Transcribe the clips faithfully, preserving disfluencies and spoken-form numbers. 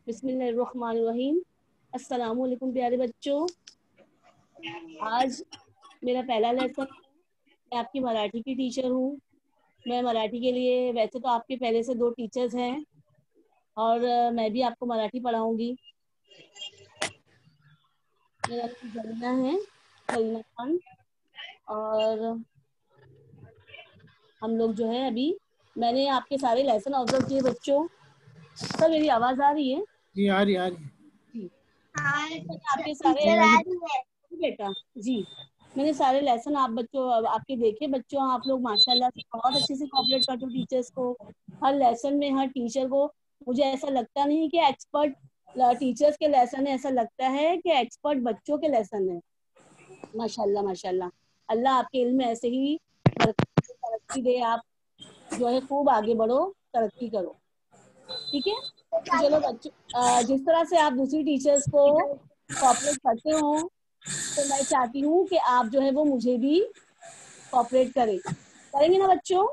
बिस्मिल्लाहिर्रहमानिर्रहीम। अस्सलाम वालेकुम प्यारे बच्चों। आज मेरा पहला लेसन। मैं आपकी मराठी की टीचर हूँ। मैं मराठी के लिए, वैसे तो आपके पहले से दो टीचर्स हैं और मैं भी आपको मराठी पढ़ाऊंगी। मेरा नाम जरीना है, जरीना खान। और हम लोग जो है अभी, मैंने आपके सारे लेसन ऑब्जर्व किए बच्चों। सर मेरी आवाज आ रही है? जी आ रही आ रही जी आपके सारे बेटा जी मैंने सारे लेसन आप बच्चों आपके देखे बच्चों। आप लोग माशाल्लाह से बहुत अच्छे से कोऑपरेट करते हो टीचर्स को। हर लेसन में हर टीचर को, मुझे ऐसा लगता नहीं कि एक्सपर्ट टीचर्स के लेसन है, ऐसा लगता है कि एक्सपर्ट बच्चों के लेसन है। माशाल्लाह माशाल्लाह। अल्लाह आपके इल्म में ऐसे ही तरक्की दे। आप जो है खूब आगे बढ़ो, तरक्की करो, ठीक है। तो चलो बच्चों, जिस तरह से आप दूसरी टीचर्स को कोऑपरेट करते हो, तो मैं चाहती हूँ कि आप जो है वो मुझे भी कोऑपरेट करें। करेंगे ना बच्चों?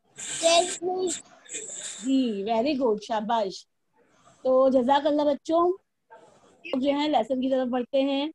जी वेरी गुड, शाबाश। तो जज़ाकल्लाह बच्चों। जो है लेसन की तरफ बढ़ते हैं।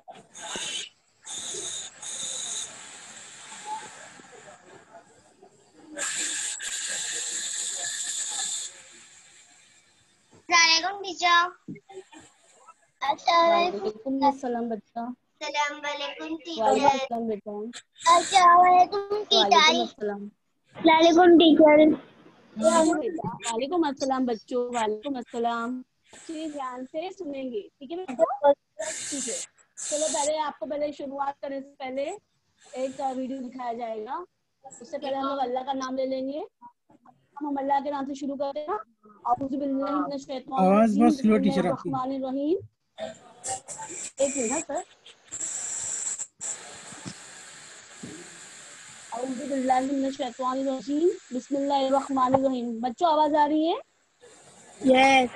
वालेकुम अस्सलाम बच्चा। वालेकुम वालेकुम टीचर। अस्सलाम बेटा। वालेकुम वालेकुम अस्सलाम। वालेकुम टीचर। जी बेटा, वालेकुम अस्सलाम बच्चों, वालेकुम अस्सलाम। अच्छे ध्यान से सुनेंगे, ठीक है बच्चों? ठीक है। चलो पहले आपको पहले शुरुआत करने से पहले एक वीडियो दिखाया जाएगा। उससे पहले हम लोग अल्लाह का नाम ले लेंगे। हम अल्लाह के नाम से शुरू करते हैं। औज़ु बिल्लाहि मिनश शैतानिर आवाज रजीम, बहुत स्लो टीचर आपकी। बिस्मिल्लाहिर्रहमानिर रहीम। एक मिनट सर। औज़ु बिल्लाहि मिनश शैतानिर रजीम, बिस्मिल्लाहिर्रहमानिर रहीम। बच्चों आवाज आ रही है? यस।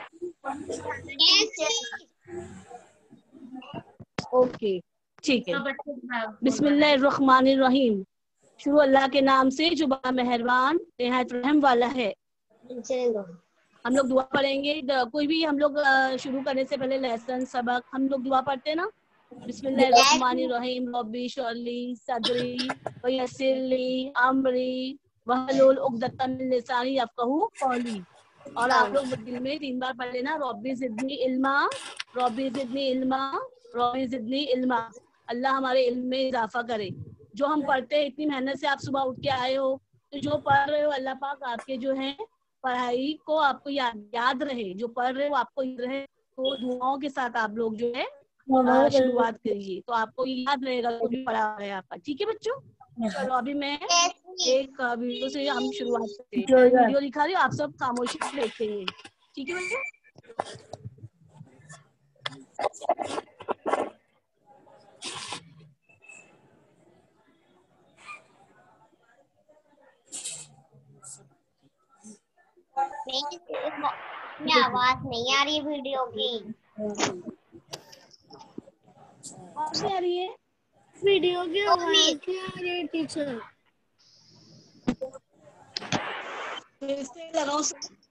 ओके ठीक है। बिस्मिल्लाहिर्रहमानिर्रहीम। शुरू अल्लाह के नाम से जो बड़ा मेहरबान निहायत रहम वाला है। हम लोग दुआ पढ़ेंगे। कोई भी हम लोग शुरू करने से पहले लेसन सबक हम लोग दुआ पढ़ते हैं ना। बिस्मिल्लाहिर्रहमानिर्रहीम। रब्बी शरली सदरी वयस्सिरली अमरी वहलुल उक़दतम मिन लिसानी यफ़क़हू क़ौली। और आप लोग दिल में तीन बार पढ़ लेना, रब्बी ज़िदनी इल्मा, रब्बी ज़िदनी इल्मा, रब्बी ज़िदनी इल्मा। अल्लाह हमारे इल्म में इजाफा करे। जो हम पढ़ते हैं, इतनी मेहनत से आप सुबह उठ के आए हो, तो जो पढ़ रहे हो अल्लाह पाक आपके जो है पढ़ाई को आपको याद याद रहे। जो पढ़ रहे हो आपको याद रहे। तो दुआओं के साथ आप लोग जो है शुरुआत करिए, तो आपको याद रहेगा जो भी पढ़ा है आपका, ठीक है बच्चों? चलो अभी मैं एक वीडियो से हम शुरुआत करते हैं। वीडियो दिखा रही हूँ, आप सब खामोशी से देखेंगे, ठीक है बच्चों? नहीं, आवाज नहीं आ रही वीडियो की। आवाज नहीं आ रही है? वीडियो की आवाज नहीं आ रही है टीचर। फिर से लगाओ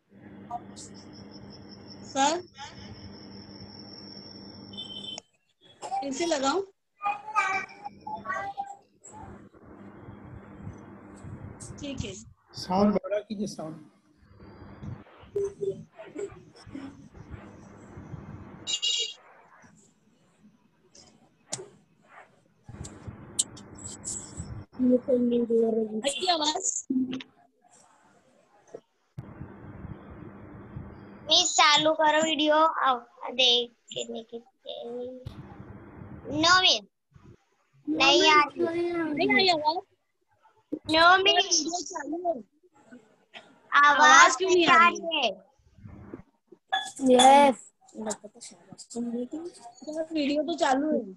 सर, फिर से लगाओ। ठीक है। साउंड बढ़ा कीजिए साउंड। आवाज मिस चालू करो वीडियो। देख नो मिस नहीं आ रही। नहीं आई आवाज? नो मिस आवाज क्यों नहीं आ रही है? यस वीडियो तो चालू है।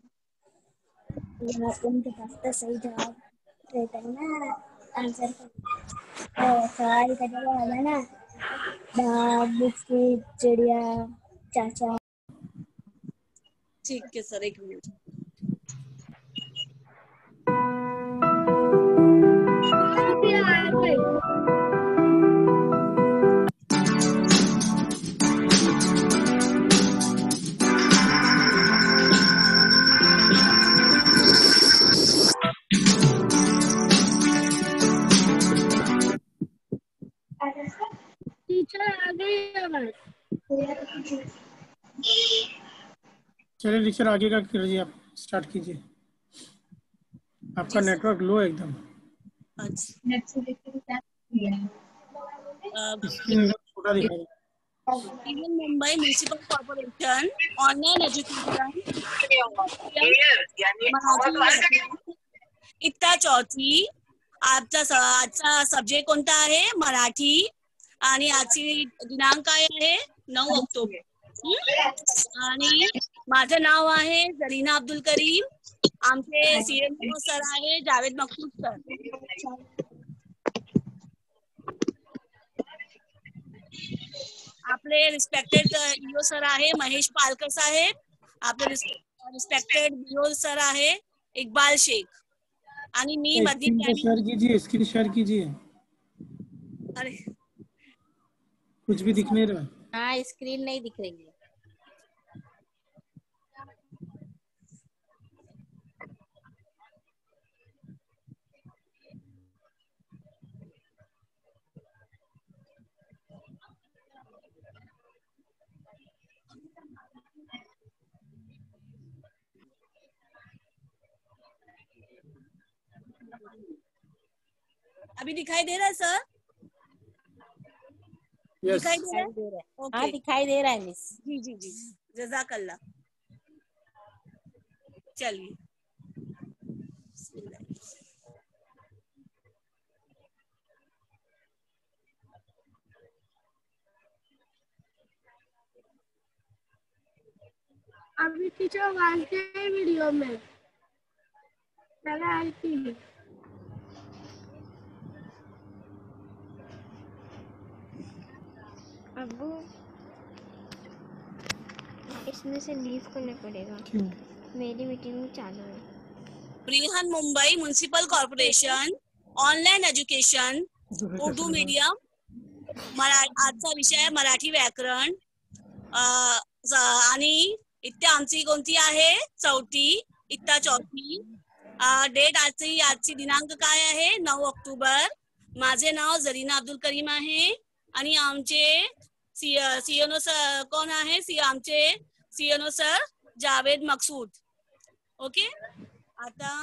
उनके पास तो सही जवाब रहता है ना, आंसर सवाल का जवाब है ना। बिस्किट चिड़िया चाचा। ठीक है सर, एक मिनट। चलिए टीचर आगे का कीजिए, आप स्टार्ट कीजिए। आपका नेटवर्क लो है एकदम, स्क्रीन एकदम छोटा दिखा रहा है। Even Mumbai municipal corporation online education Marathi इत्ता चौथी। आजचा स- आजचा सब्जेक्ट कोणता आहे? मराठी. आणि आजची दिनांक काय आहे? नऊ ऑक्टोबर. हम्म? आणि माझं नाव आहे जरीना अब्दुल करीम. आमचे सीएमओ सर आहे जावेद मकसूद सर. आपले रिस्पेक्टेड ईओ सर आहे महेश पालकर साहेब. आपले रिस्पेक्टेड बीओ सर आहे इकबाल शेख. आणि मी मध्य स्क्रीन को शेयर कीजिए, स्क्रीन शेयर कीजिए। अरे कुछ भी दिख नहीं रहा। हाँ, स्क्रीन नहीं दिख रही है। अभी दिखाई दे रहा है सर? यस, दिखाई दे रहा है? दिखाई दे रहा है। ओके। हाँ, दिखाई दे रहा है मिस। जी जी जी जजाकल्ला। चलिए अभी टीचर आवाज है वीडियो में पहले आई थी। अबू इसमें से लीव करना पड़ेगा। क्यों? मेरी मीटिंग चालू है। Brihan Mumbai municipal corporation online education Urdu medium मरा आजचा विषय आहे मराठी व्याकरण. अं, स- आणि इत्ता आमची कोणती आहे? चौथी. इत्ता चौथी. डेट आजची आजची दिनांक काय आहे? नऊ ऑक्टोबर. माझे नाव जरीना अब्दुल करीम आहे. आणि आमचे सी सीएनओ सर कोण आहे? सी आमचे CNO sir Javed Maqsood. Okay. आता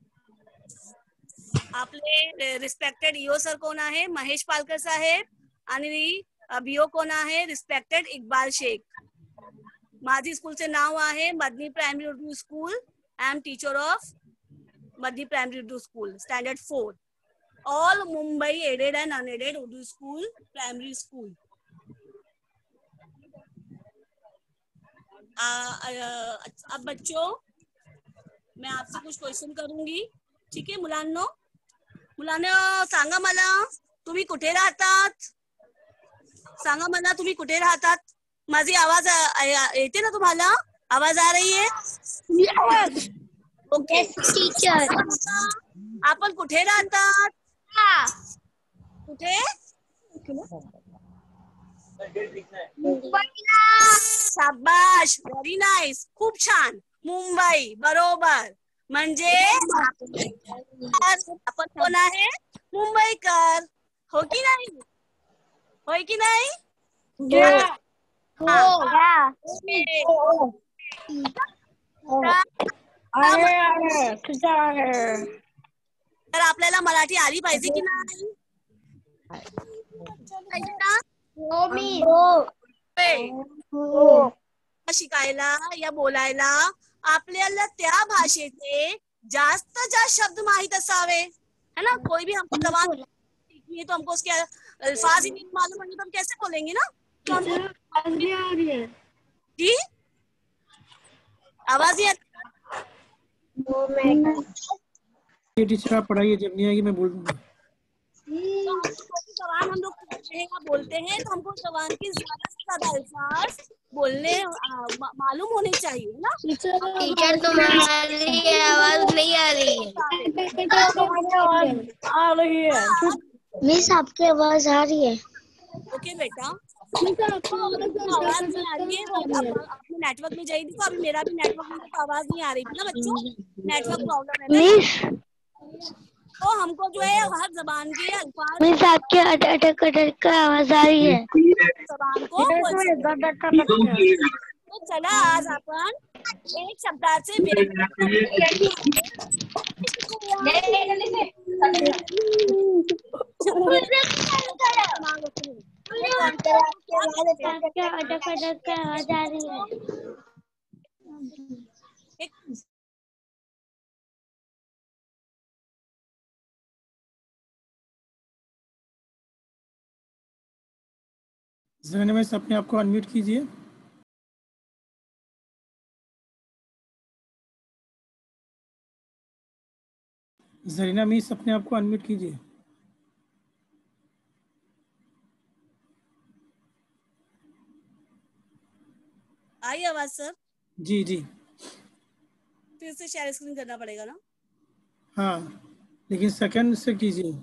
आपले रिस्पेक्टेड ईओ सर कोण आहे? महेश पालकर साहेब. आणि बीओ कोण आहे? रिस्पेक्टेड इकबाल शेख. माझी स्कूलचे नाव आहे Madani primary Urdu school. I am teacher of Madani primary Urdu school standard four. All Mumbai aided and unaided Urdu school primary school. अब बच्चों मैं आपसे कुछ क्वेश्चन करूंगी. ठीक आहे मुलांनो? मुलांनो सांगा मला तुम्ही कुठे राहतात? सांगा मला तुम्ही कुठे राहतात? माझी आवाज येते ना तुम्हाला? आवाज आ रही है? ओके टीचर आपण कुठे राहतात? कुठे? शाबाश, व्हेरी नाईस, खूप छान. मुंबई, बरोबर. म्हणजे आपण कोण आहे? मुंबईकर. हो की नाही? होय की नाही? तर आपल्याला मराठी आली पाहिजे की नाही? शिकायला या बोलायला आपल्याला त्या भाषेचे जास्त जास्त शब्द माहित असावे, है ना? कोई भी हमको जबान सीखनी है तो हमको उसके अल्फाज ही नहीं मालूम होंगे तो हम कैसे बोलेंगे ना? तो हमको जी आवाज ही ये टीचर आप पढ़ाइए, जब नहीं आएगी मैं बोल दूंगा। जबान हम लोग बोलते हैं तो हमको जबान की ज्यादा से ज्यादा अल्फाज बोलने मालूम होने चाहिए ना? टीचर तुम्हारी आवाज नहीं आ रही है। आ रही है मिस आपकी आवाज आ रही है। ओके बेटा, आवाज नहीं आ रही है। आपने नेटवर्क में जाइए तो अभी मेरा भी नेटवर्क में तो आवाज नहीं आ रही थी ना बच्चों, नेटवर्क प्रॉब्लम है ना? तो हमको जो है हर जबान के अल्फाज मिस आपके अटक अटक अटक का आवाज आ रही है। जबान को बोल। तो चला आज आपण एक शब्दाचे आपके अटक अटक का आवाज आ रही है। जरीना मिस अपने आप को अनम्यूट कीजिए। जरीना मिस अपने आप को अनम्यूट कीजिए। आई आवाज सर? जी जी फिर से शेयर स्क्रीन करना पड़ेगा ना? हाँ, लेकिन सेकंड से कीजिए।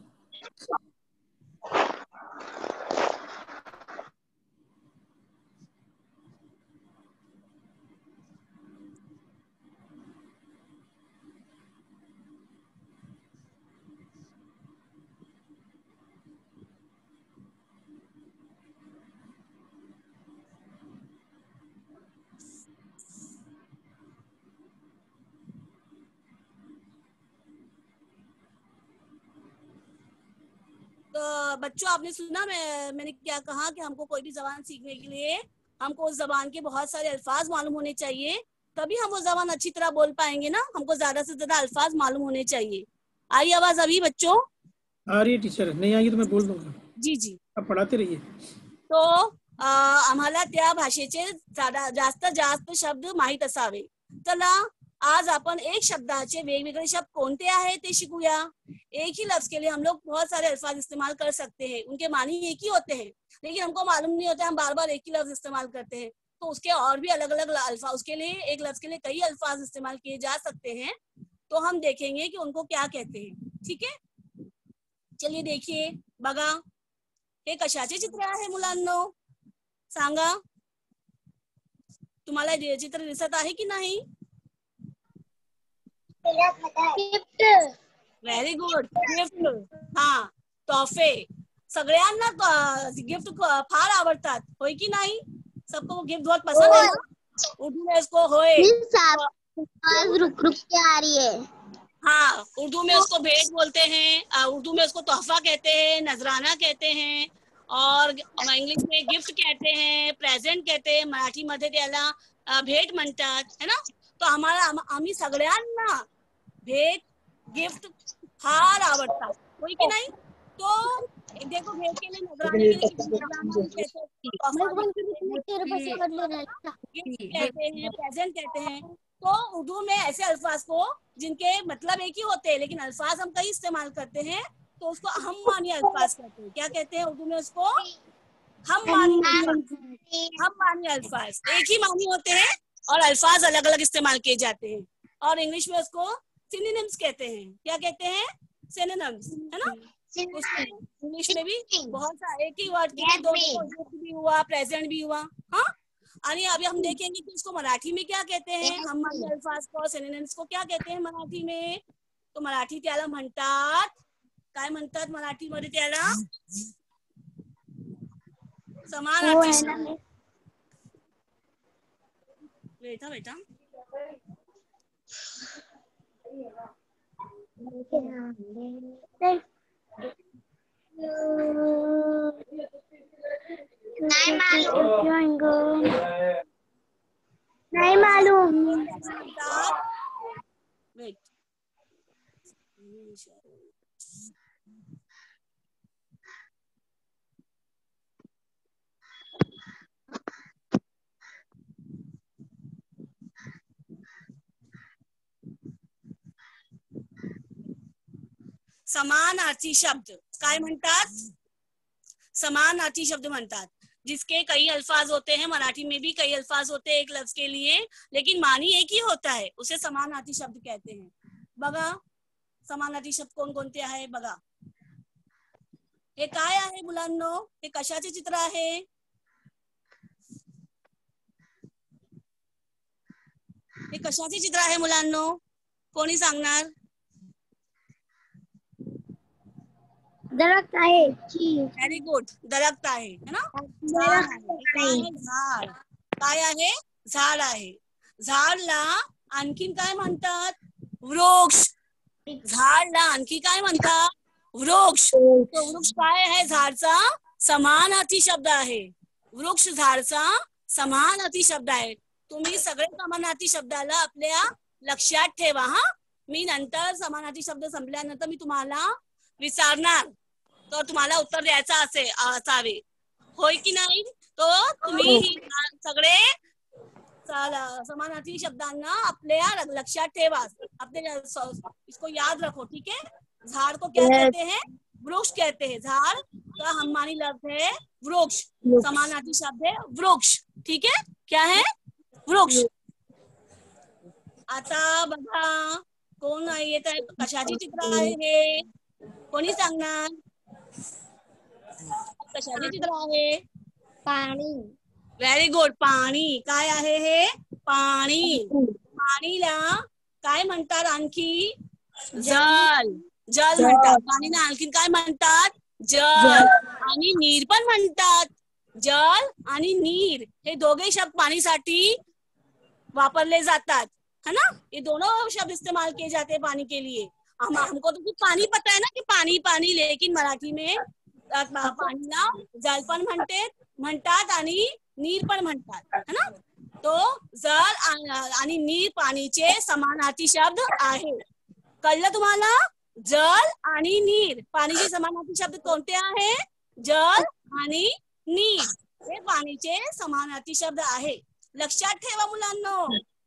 तो बच्चों आपने सुना मैं मैंने क्या कहा कि हमको कोई भी जबान सीखने के लिए हमको उस जबान के बहुत सारे अल्फाज मालूम होने चाहिए, तभी हम वो जबान अच्छी तरह बोल पाएंगे ना। हमको ज्यादा से ज्यादा अल्फाज मालूम होने चाहिए। आई आवाज अभी बच्चों? आ रही है टीचर, नहीं आएगी तो मैं बोल दूंगा। जी जी आप पढ़ाते रहिए। तो आम्हाला त्या भाषेचे जास्त जास्त शब्द माहित असावे। चला आज अपन एक शब्दाचे वेगवेगळे शब्द कोणते आहेत ते शिकूया। एक ही लफ्ज के लिए हम लोग बहुत सारे अल्फाज इस्तेमाल कर सकते हैं, उनके मानी एक ही होते हैं, लेकिन हमको मालूम नहीं होता, हम बार बार एक ही लफ्ज इस्तेमाल करते हैं। तो उसके और भी अलग अलग अल्फाज, उसके लिए एक लफ्ज के लिए कई अल्फाज इस्तेमाल किए जा सकते हैं। तो हम देखेंगे कि उनको क्या कहते हैं। ठीक है, चलिए देखिए बघा, हे कशाचे चित्र आहे मुलांनो? सांगा, तुम्हाला चित्र दिसत आहे की नाही? Very good, gift. हा, तोहफे। सगळ्यांना गिफ्ट फार आवडतात, होय की नाही? सबको गिफ्ट बहुत पसंद है ना? उर्दू में इसको होए, रुक रुक के आ रही है। हाँ, उर्दू में उसको भेंट बोलते हैं, उर्दू में उसको तोहफा कहते हैं, नजराना कहते हैं, और इंग्लिश में गिफ्ट कहते हैं, प्रेझेंट कहते हैं, मराठी मध्ये त्याला भेट म्हणतात, है ना? तो आम्हाला आम्ही सगळ्यांना भेट गिफ्ट फार आवडतात, होय की नाही? तो देखो भेट के लिए नजराने के लिए नजराना भी कहते हैं, गिफ्ट कहते हैं, प्रेजेंट कहते हैं। तो उर्दू में ऐसे अल्फाज को जिनके मतलब एक ही होते हैं लेकिन अल्फाज हम कई इस्तेमाल करते हैं, तो उसको हम मानी अल्फाज कहते हैं। क्या कहते हैं उर्दू में उसको? हम मानी अल्फाज। हम मानी अल्फाज एक ही मानी होते हैं और अल्फाज अलग अलग इस्तेमाल किए जाते हैं। और इंग्लिश में उसको सिनोनिम्स कहते हैं। क्या कहते हैं? सिनोनिम्स, है ना? इंग्लिश में भी बहुत सारे एक ही वर्ड के दो भी हुआ, प्रेजेंट भी हुआ। हाँ, आणि अभी हम देखेंगे कि इसको मराठी में क्या कहते हैं। हम मानी अल्फाज को, सिनोनिम्स को क्या कहते हैं मराठी में? तो मराठी त्याला म्हणतात, काय म्हणतात मराठी मध्ये त्याला? समानार्थी शब्द। बेटा बेटा नहीं मालूम। वेट, समानार्थी शब्द काय म्हणतात? समानार्थी शब्द म्हणतात, जिसके कई अल्फाज होते हैं। मराठी में भी कई अल्फाज होते हैं एक लफ्ज के लिए, लेकिन मानी एक ही होता है, उसे समानार्थी शब्द कहते हैं। बघा समानार्थी शब्द कोण कोणते आहे बघा। हे काय आहे मुलांनो? हे कशाचे चित्र आहे? हे कशाचे चित्र आहे मुलांनो? कोणी सांगणार? दरख्त आहे. Very good. दरख्त आहे है ना. झाड आहे. काय आहे? झाड. काय आहे? झाड आहे. झाडला आणखीन काय म्हणतात? वृक्ष. झाडला आणखी काय म्हणतात? वृक्ष. तो वृक्ष काय आहे? झाडचा समानार्थी शब्द आहे. वृक्ष झाडचा समानार्थी शब्द आहे. तुम्ही सगळे समानार्थी शब्दाला आपल्या लक्षात ठेवा. हा, मी नंतर समानार्थी शब्द संपल्यानंतर मी तुम्हाला विचारणार, तर तुम्हाला उत्तर द्यायचं असे असावे. होय की नाही? तो तुम्ही ही सगळे समानार्थी शब्दांना आपल्या लक्षात ठेवा. अपने इसको याद रखो. ठीक है. झाड़ को क्या कहते हैं? वृक्ष कहते हैं. झाड़ का हम मानी लफ्ज है वृक्ष. समानार्थी शब्द है वृक्ष. ठीक है. क्या है? वृक्ष. आता बघा कोण येत आहे? कशाची चित्र आहे हे? कोणी सांगणार? कशाचे चित्र आहे? पाणी. Very good. पाणी. काय आहे हे? पाणी. पाणीला काय म्हणतात आणखी? जल. जल म्हणतात. पाणीला आणखीन काय म्हणतात? जल. आणि नीर पण म्हणतात. जल आणि नीर हे दोघे शब्द पाणीसाठी वापरले जातात है ना. ये दोनों शब्द इस्तेमाल किए जाते हैं पानी के लिए. हम हमको तो पानी पता है ना कि पानी पानी, लेकिन मराठी में पाणीला जल पण म्हणते म्हणतात आणि नीर पण म्हणतात है ना. तो जल आणि नीर पाणीचे समानार्थी शब्द आहे. कळलं तुम्हाला? जल आणि नीर पाणीचे समानार्थी शब्द कोणते आहे? जल आणि नीर हे पाणीचे समानार्थी शब्द आहे. लक्षात ठेवा मुलांनो.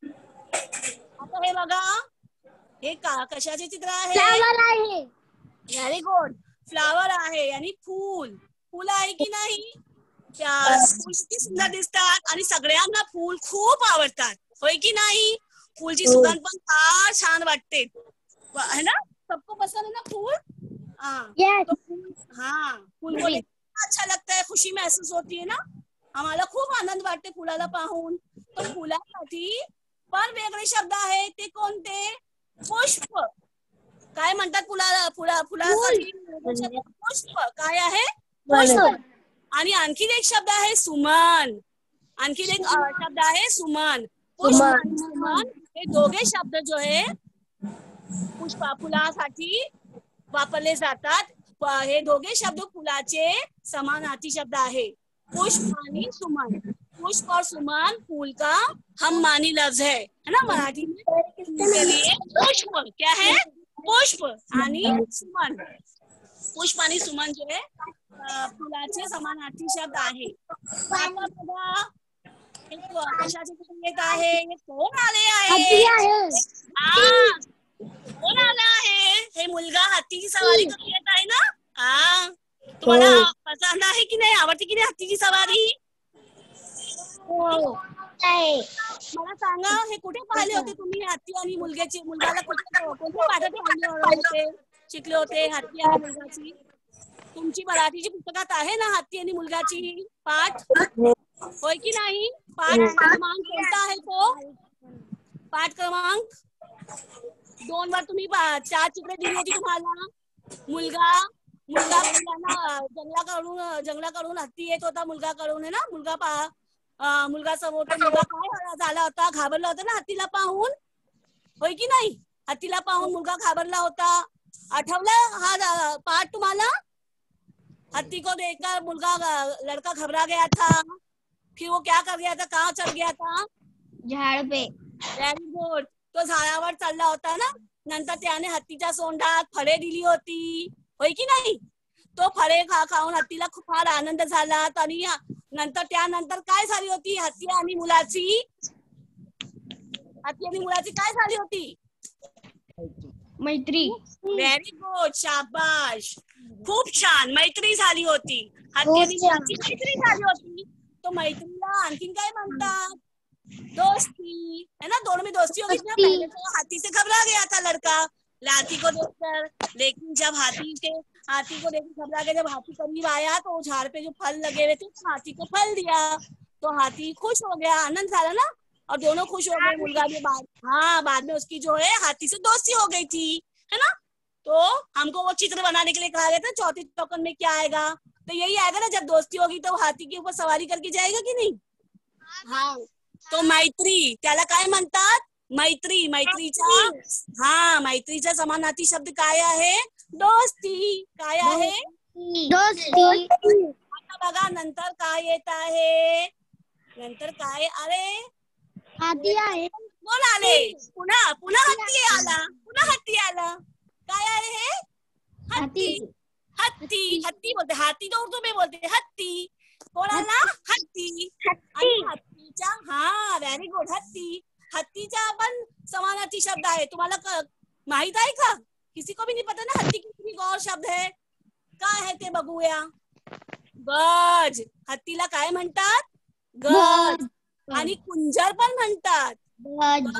आता हे बघा, हे का कशाचे चित्र आहे? फ्लावर आहे. Very good. फ्लावर आहे आणि फूल. फूल आहे की नाही? फूल किती सुंदर दिसतात आणि सगळ्यांना फूल खूप आवडतात. होय की नाही? फूलची सुगंध पण फार छान वाटते है ना. सबको पसंद है ना फूल? हाँ. yes. तो फूल, हाँ, फूल को देखकर अच्छा लगता है, खुशी महसूस होती है ना. आम्हाला खूप आनंद वाटते फुलाला पाहून. तो फुलासाठी पण वेगळे शब्द आहेत. ते कोणते? पुष्प. काय म्हणतात फुलाला? फुला फुलासाठी पुष्प. काय आहे? पुष्प. आणि आणखीन एक शब्द आहे सुमन. आणखीन एक शब्द आहे सुमन. पुष्प आणि सुमन हे दोघे शब्द जो आहे पुष्पा फुलासाठी वापरले जातात. हे दोघे शब्द फुलाचे समानार्थी शब्द आहे. पुष्प आणि सुमन. पुष्प और सुमन फूल का हम मानी लफ्ज है है ना मराठी में. के लिए पुष्प क्या है? पुष्प आणि सुमन. पुष्प आणि सुमन जो है फुलाचे समानार्थी शब्द आहे. आता बघा कशाचे चित्र येत आहे? कोण आले आहे? कोण आला आहे? हे मुलगा हत्तीची सवारी करून येत आहे ना. हा, तुम्हाला पसंत आहे की नाही? आवडते की नाही हत्तीची सवारी? मला सांगा, हे कुठे पाहिले होते तुम्ही हत्ती आणि मुलग्याचे? मुलगाला कुठे कोणत्या पाठात होते शिकले होते हत्ती आणि मुलगाची? तुमची मराठीची पुस्तकात आहे ना हत्ती आणि मुलगाची पाठ? होय की नाही? पाठ क्रमांक कोणता आहे तो? पाठ क्रमांक दोन वर तुम्ही चार चित्र दिली होती तुम्हाला. मुलगा मुलगा मुलांना जंगलाकडून जंगलाकडून हत्ती येत होता मुलगाकडून है ना. मुलगा पा मुलगा समोर मुलगा काय झाला होता? घाबरला होता ना हत्तीला पाहून. होय की नाही? हत्तीला पाहून मुलगा घाबरला होता. आठवला हा पाठ तुम्हाला? हत्ती को देखकर मुलगा लड़का घबरा गया था. फिर वो क्या कर गया था? कहाँ चढ़ गया था? झाड पे. Very good. तो झाडावर चढला होता ना. नंतर त्याने हत्तीच्या सोंडात फळे दिली होती. होय की नाही? तो फळे खा खाऊन हत्तीला खूप फार आनंद झाला. आणि नंतर त्यानंतर काय झाली होती हत्ती आणि मुलाची? हत्ती आणि मुलाची काय झाली होती? मैत्री. Very good. शाबाश. खूप छान. मैत्री झाली होती. हत्ती आणि मुलाची मैत्री झाली होती. तो मैत्रीला आणखीन काय म्हणतात? दोस्ती है ना. दोनों में दोस्ती होगी ना. पहले तो हाथी से घबरा गया था लड़का हाथी को देखकर, लेकिन जब हाथी के हाथी को देखकर घबरा गया, जब हाथी करीब आया तो झाड़ पे जो फल लगे हुए थे हाथी को फल दिया तो हाथी खुश हो गया. आनंद झाला ना. और दोनों खुश हो गए. मुलगा भी बाद हाँ बाद में उसकी जो है हाथी से दोस्ती हो गई थी है ना. तो हमको वो चित्र बनाने के लिए कहा गया था चौथी चौकन में क्या आएगा, तो यही आएगा ना, जब दोस्ती होगी तो हाथी के ऊपर सवारी करके जाएगा की नाही. हाँ, तो मैत्री त्याला काय म्हणतात, मैत्री. मैत्रीचा हा मैत्रीचा समानार्थी शब्द काय आहे, दोस्ती. काय आहे, दोस्ती. आता बघा नंतर काय येत आहे, नंतर काय, अरे हाथी आहे. कोण आले, पुन्हा पुन्हा हत्ती आला, पुन्हा हत्ती आला. काय आहे हे, हत्ती. हत्ती हत्ती बोलते, हाथी तो उर्दू में बोलते हत्ती. कोण आला, हत्ती. आणि हत्तीच्या, हा व्हेरी गुड, हत्ती. हत्तीचा आपण समानार्थी शब्द आहे, तुम्हाला माहित आहे का, किसी को भी नहीं पता ना हत्ती किसी और शब्द है, काय आहे ते बघूया. गज. हत्तीला काय म्हणतात, गज. आणि कुंजर पण म्हणतात, गज.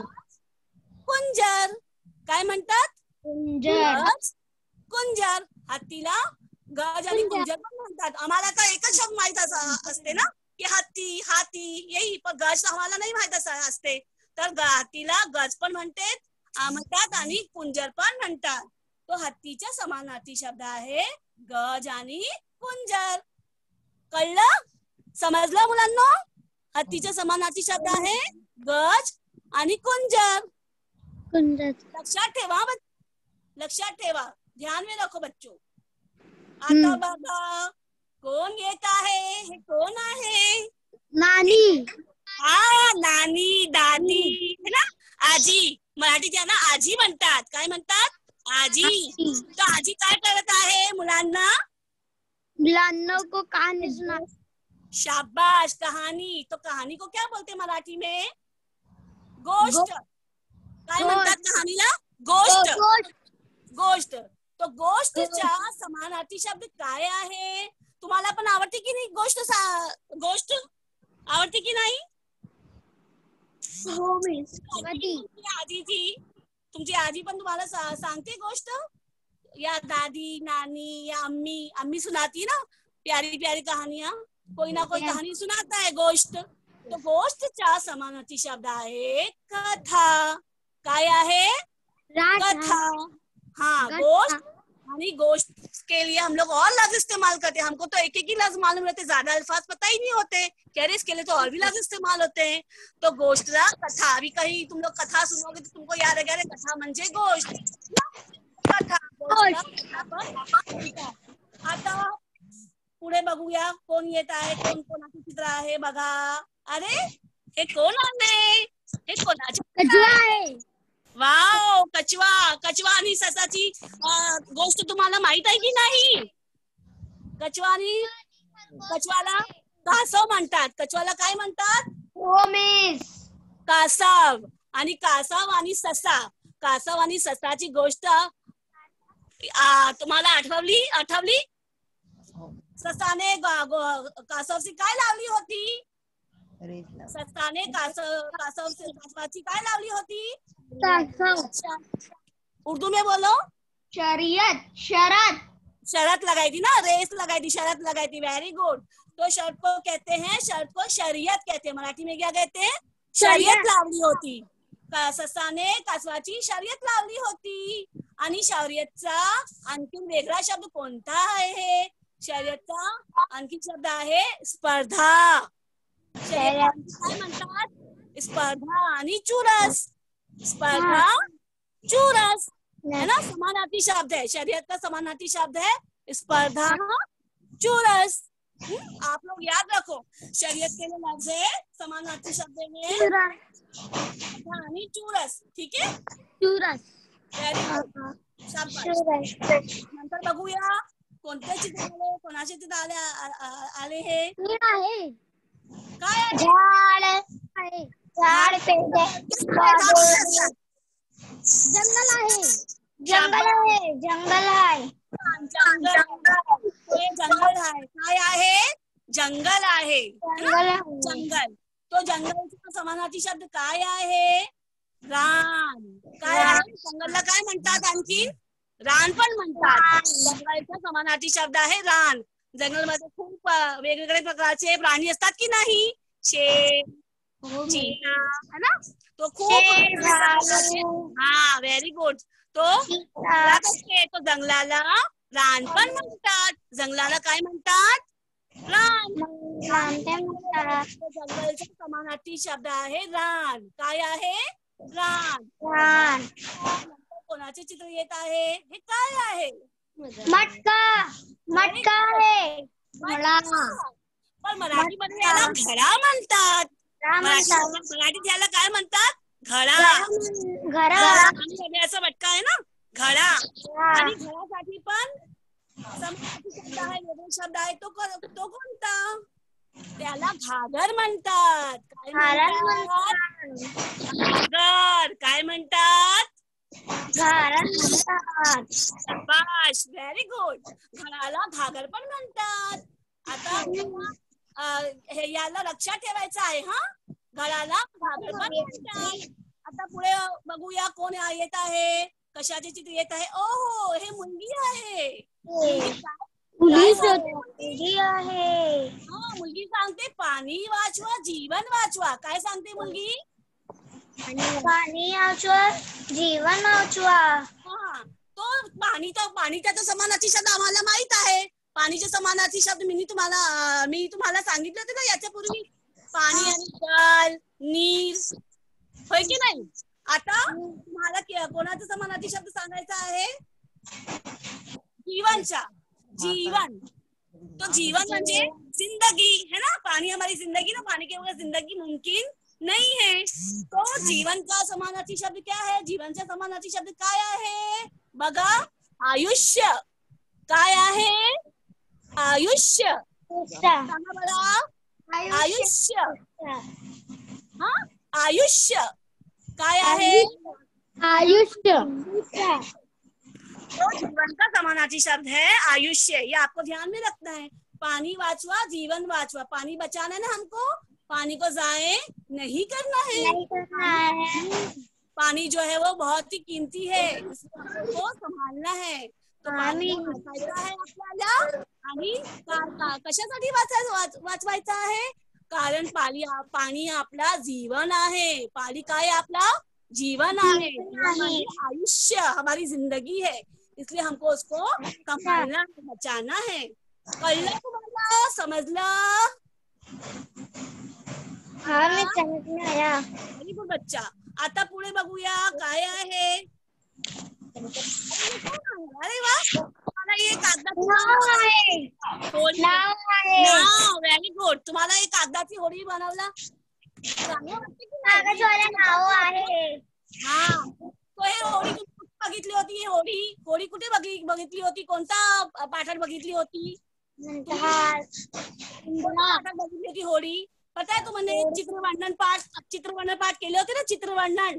कुंजर. काय म्हणतात, कुंजर. कुंजर. हत्तीला गज आणि कुंजर पण म्हणतात. आम्हाला तर एकच शब्द माहित असते ना की हत्ती, हाती, यही, पण गज आम्हाला नाही माहित असते. तर हत्तीला गज पण म्हणते म्हणतात आणि कुंजर पण म्हणतात. तो हत्तीच्या समानार्थी शब्द आहे गज आणि कुंजर. कळलं, समजलं मुलांनो, हत्तीच्या समानार्थी शब्द आहे गज आणि कुंजर. कुंजर. लक्षात ठेवा, लक्षात ठेवा, ध्यान में रखो बच्चों. आता बघा कोण येत आहे, हे कोण आहे, नानी. हा नानी, दादी है ना, आजी. मराठीत ना आजी म्हणतात. काय म्हणतात, आजी. तर आजी काय करत आहे मुलांना, मुलांना को कहानी सुना. शाबाश, कहानी. तो कहानी को क्या बोलते मराठी में, गोष्ट. काय म्हणतात कहाणीला, गोष्ट. गोष्ट. तो गोष्टच्या समानार्थी शब्द काय आहे, तुम्हाला पण आवडते की नाही गोष्ट, गोष्ट आवडते की नाही. हो मिस. आजीची, तुमची आजी पण तुम्हाला सांगते गोष्ट, या दादी, नानी, या अम्मी. अम्मी सुनाती ना प्यारी प्यारी कहानियां, कोई ना कोई कहानी सुनाता है, गोष्ट. तो गोष्टच्या समानार्थी शब्द आहे कथा. काय आहे, कथा. हाँ, गोश्त. आणि गोश्त के लिए हम लोग और लफ्ज इस्तेमाल करते हैं. हमको तो एक एक ही लफ्ज मालूम रहते, ज्यादा अल्फाज पता ही नहीं होते. कह रहे इसके लिए तो और भी लफ्ज इस्तेमाल होते हैं. तो गोश्तला कथा. अभी कहीं तुम लोग कथा सुनोगे तो तुमको याद है, अरे कथा म्हणजे गोश्त, कथा. आता पुढे बघूया कोण येत आहे, कोण कोणाचे चित्र आहे बघा. अरे हे कोण आहे, हे कोणाचे कछुआ आहे. वाव, कछवा. कछवा आणि ससाची गोष्ट तुम्हाला माहित आहे की नाही. कछवा आणि, कछवाला कासव म्हणतात. कछवाला काय म्हणतात, हो मिस. कासव. आणि कासव आणि ससा, कासव आणि ससाची गोष्ट तुम्हाला आठवली, आठवली. ससाने कासवची काय लावली होती, ससाने कासव कासव कासवाची काय लावली होती, उर्दू में बोलो, शरीयत. शरत. शरत लगाई थी ना, रेस लगाई थी, शरत लगाई थी. Very good. तो शर्त को कहते हैं, शर्त को शरीयत कहते हैं. मराठी में क्या कहते हैं, शरीयत लावली होती. ससाने कासवाची शर्यत लावली होती. आणि शर्यतचा आणखी वेगळा शब्द कोणता आहे, शर्यतचा आणखी शब्द आहे स्पर्धा. काय म्हणतात, स्पर्धा आणि चुरस. स्पर्धा, चुरस है ना, समानार्थी शब्द है. शरीयत का समानार्थी शब्द है स्पर्धा, चुरस. आप लोग याद रखो, शरीयत के लिए लफ्ज है समानार्थी शब्द में स्पर्धा आणि चुरस. ठीक है, चुरस. नंतर बघूया कोणते चित्र आले, कोणाचे चित्र आले आले हे काय आहे, झाड आहे. झाड, जंगल आहे. जंगल आहे. जंगल आहे. जंगल आहे. काय आहे, जंगल आहे. जंगल. तो जंगलचा समानार्थी शब्द काय आहे, रान. काय आहे, जंगलला काय म्हणतात आणखी, रान पण म्हणतात. जंगलचा समानार्थी शब्द आहे रान. जंगलमध्ये खूप वेगवेगळे प्रकारचे प्राणी असतात की नाही, शेर, चिता है ना, तो खूप. हा, व्हेरी गुड. तो तो जंगलाला रान पण म्हणतात. जंगलाला काय म्हणतात? रान. जंगलचा समानार्थी शब्द आहे रान. काय आहे? रान. रान. कोणाचे चित्र येत आहे? हे काय आहे? मटका. मटका आहे. मला पण मराठीमध्ये याला घडा म्हणतात. मराठीत याला काय म्हणतात? घडा. घडा. असं मटका आहे ना, घडा. आणि घरासाठी पण समानार्थी शब्द आहे, वेगळे शब्द आहे. तो तो कोणता? त्याला घागर म्हणतात. काय म्हणतात? घागर. काय म्हणतात? घागर म्हणतात. शाबाश, व्हेरी गुड. घराला घागर पण म्हणतात. आता हे याला लक्षात ठेवायचं आहे. हा, घराला घागर पण म्हणतात. आता पुढे बघूया कोण येत आहे, कशाचे चित्र येत आहे. ओहो, हे मुलगी आहे. मुलगी आहे. हा, मुलगी सांगते पाणी वाचवा, जीवन वाचवा. काय सांगते मुलगी? पाणी वाचवा, जीवन वाचवा. हा, तो पाणी तर पाणीचा तर समानार्थी शब्द आम्हाला माहित आहे. पाणीचे समानार्थी शब्द मी तुम्हाला मी तुम्हाला सांगितले होते ना याच्यापूर्वी. पाणी आणि जल, नीर, होय की नाही? आता तुम्हाला कोणाचा समानार्थी शब्द सांगायचा आहे? जीवनचा. जीवन. तो जीवन म्हणजे जिंदगी है ना. पानी हमारी जिंदगी ना, पानी के बगैर जिंदगी मुमकिन नहीं है. तो जीवन का समानार्थी शब्द क्या है? जीवनचा समानार्थी शब्द काय आहे? बघा, आयुष्य. काय आहे? आयुष्य. सांगा बरं. आयुष्य. हा, आयुष्य काय आहे? आयुष्य. तो जीवन का समानार्थी शब्द है आयुष्य. ये आपको ध्यान में रखना है. पानी वाचवा, जीवन वाचवा. पानी बचाना है ना हमको. पानी को जाए नहीं करना है. नहीं करना है. पानी जो है वो बहुत ही कीमती है, उसको संभालना है. तो पाणी वाचवायचं आहे आपल्याला. आणि कशासाठी वाचवायचं आहे? कारण पाणी पाणी आपला जीवन आहे. पाणी काय आपला जीवन आहे. आयुष्य हमारी जिंदगी है, इसलिए हमको उसको संभालना है, बचाना है. कळलं तुम्हाला? समजलं? हाँ, मैं समझ में आया. व्हेरी गुड बच्चा. आता पुढे बघूया काय आहे. अरे वा, तुम्हाला एक कागदाची नाव. Very good. तुम्हाला एक कागदाची होडी बनवला. नाव आहे. हा, तो हे होडी कुठे बघितली होती? ही होडी होडी कुठे बघितली होती? कोणता पाठात बघितली होती? पाठात बघितली होती होडी. पता है तुम्हाला चित्रवर्णन पाठ चित्रवर्णन पाठ केले होते ना? चित्रवर्णन.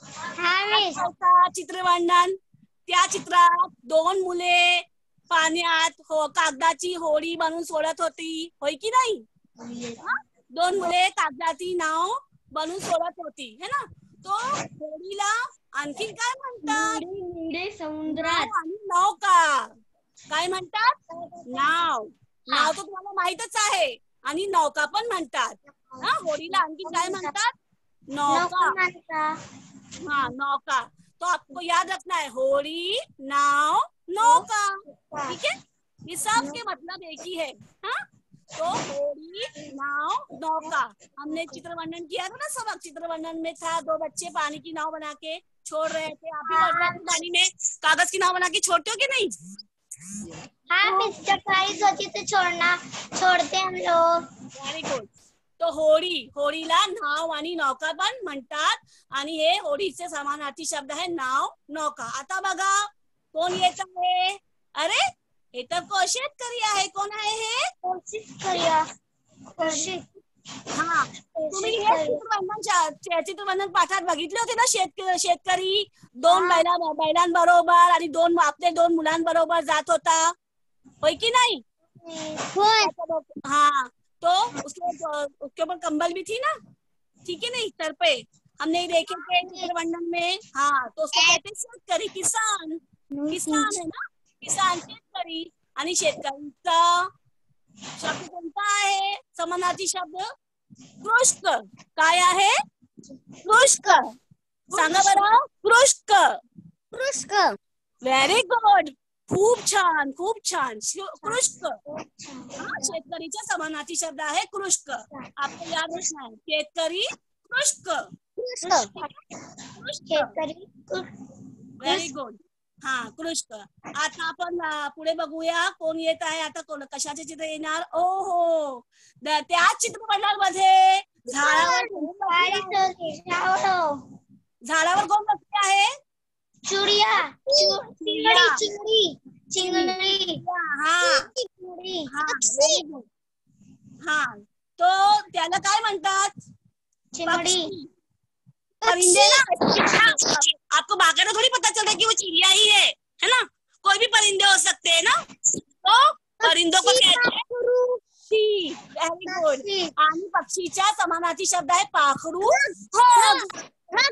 चित्रवर्णन. त्या चित्रात दोन मुले पाण्यात हो कागदाची होडी बनवून सोडत होती, होय की नाही? दोन मुले कागदाची नाव बनवून सोडत होती है ना. तो होडीला आणखी काय म्हणतात? समुद्रात. आणि नौका. काय म्हणतात? नाव. नाव तर तुम्हाला माहितच आहे. आणि नौका पण म्हणतात. हा, होडीला आणखी काय म्हणतात? नौका. हाँ, नौका. तो आपको याद रखना है, होड़ी, नाव, नौका. ठीक है, ये सब के मतलब एक ही है. हाँ, तो होड़ी, नाव, नौका. हमने चित्रवर्णन किया था ना सबक. चित्रवर्णन में था दो बच्चे पानी की नाव बना के छोड़ रहे थे. आप भी पानी में कागज की नाव बना के छोड़ते हो कि नहीं? हाँ मिस, जब बारिश होती तो छोड़ना छोड़ते हम लोग. Very good. तो होडी, होडीला नाव आणि नौका पण म्हणतात. आणि हे होडीचे समानार्थी शब्द आहे नाव, नौका. आता बघा कोण येत आहे? अरे हे तर शेतकरी आहे. कोण आहे हे? शेतकरी. हा, तुम्ही हे चित्रवर्णन चित्रवर्णन पाठात बघितले होते ना? शेत शेतकरी दोन बैला बैलांबरोबर आणि दोन आपले दोन मुलांबरोबर जात होता, होय की नाही? हाँ, तो उसके उसके ऊपर कंबल भी थी ना, ठीक है नहीं, सर पे. हमने देखे थे चित्रवर्णन में. हाँ, तो उसको कहते हैं शेतकरी, किसान. किसान है ना, किसान शेतकरी. आणि शेतकरीचा शब्द कोणता आहे? समानार्थी शब्द कृषक. काय आहे? कृषक. सांगा बरं. कृषक. कृष्क. Very good. खूप छान, खूप छान. कृष्क हा शेतकरीचा समानार्थी शब्द आहे कृष्क. आपको याद रखना है. शेतकरी कृष्क. शेतकरी. Very good. हा कृष्क. आता आपण पुढे बघूया कोण येत आहे. आता कोण कशाचे चित्र येणार. ओ हो, त्याच चित्रपटामध्ये झाडावर झाडावर कोण बसले आहे. चिडिया. चिंगडी. चिंगडी. चिंगडी. हा हा हा तो त्याला काय म्हणतात. चिंगडी. परिंदे ना. आपको बाकायदा थोड़ी पता चल रहा है कि वो चिड़िया ही है है ना. कोई भी परिंदे हो सकते हैं ना. तो परिंदों को कहते हैं पक्षी. Very good. आणि पक्षीचा समानार्थी शब्द आहे पाखरू. खग.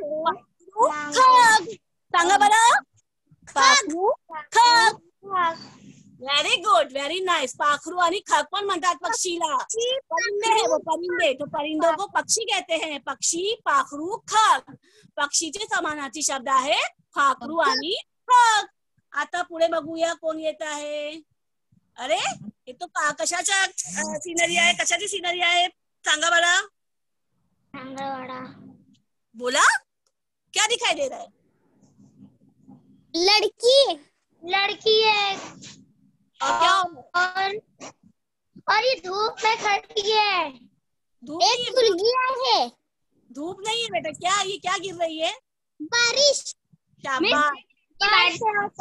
खग सांगा बरं. पाखरू खग. Very good. Very nice. पाखरू आणि खग पण म्हणतात पक्षीला. परिंदे है वो परिंदे. तो परिंदों को पक्षी कहते हैं. पक्षी पाखरू खग. पक्षीचे समानार्थी शब्द आहे पाखरू आणि खग. आता पुढे बघूया कोण येत आहे. अरे हे तो कशाच्या सिनरी आहे. कशाची सिनरी आहे सांगा बरं. बोला क्या दिखाई दे रहा है. लड़की. लड़की है. और क्या और और ये धूप में खड़ी है. धूप. एक फुलगिया है. धूप नहीं है बेटा. क्या ये क्या गिर रही है. बारिश. शाबाश. बारिश.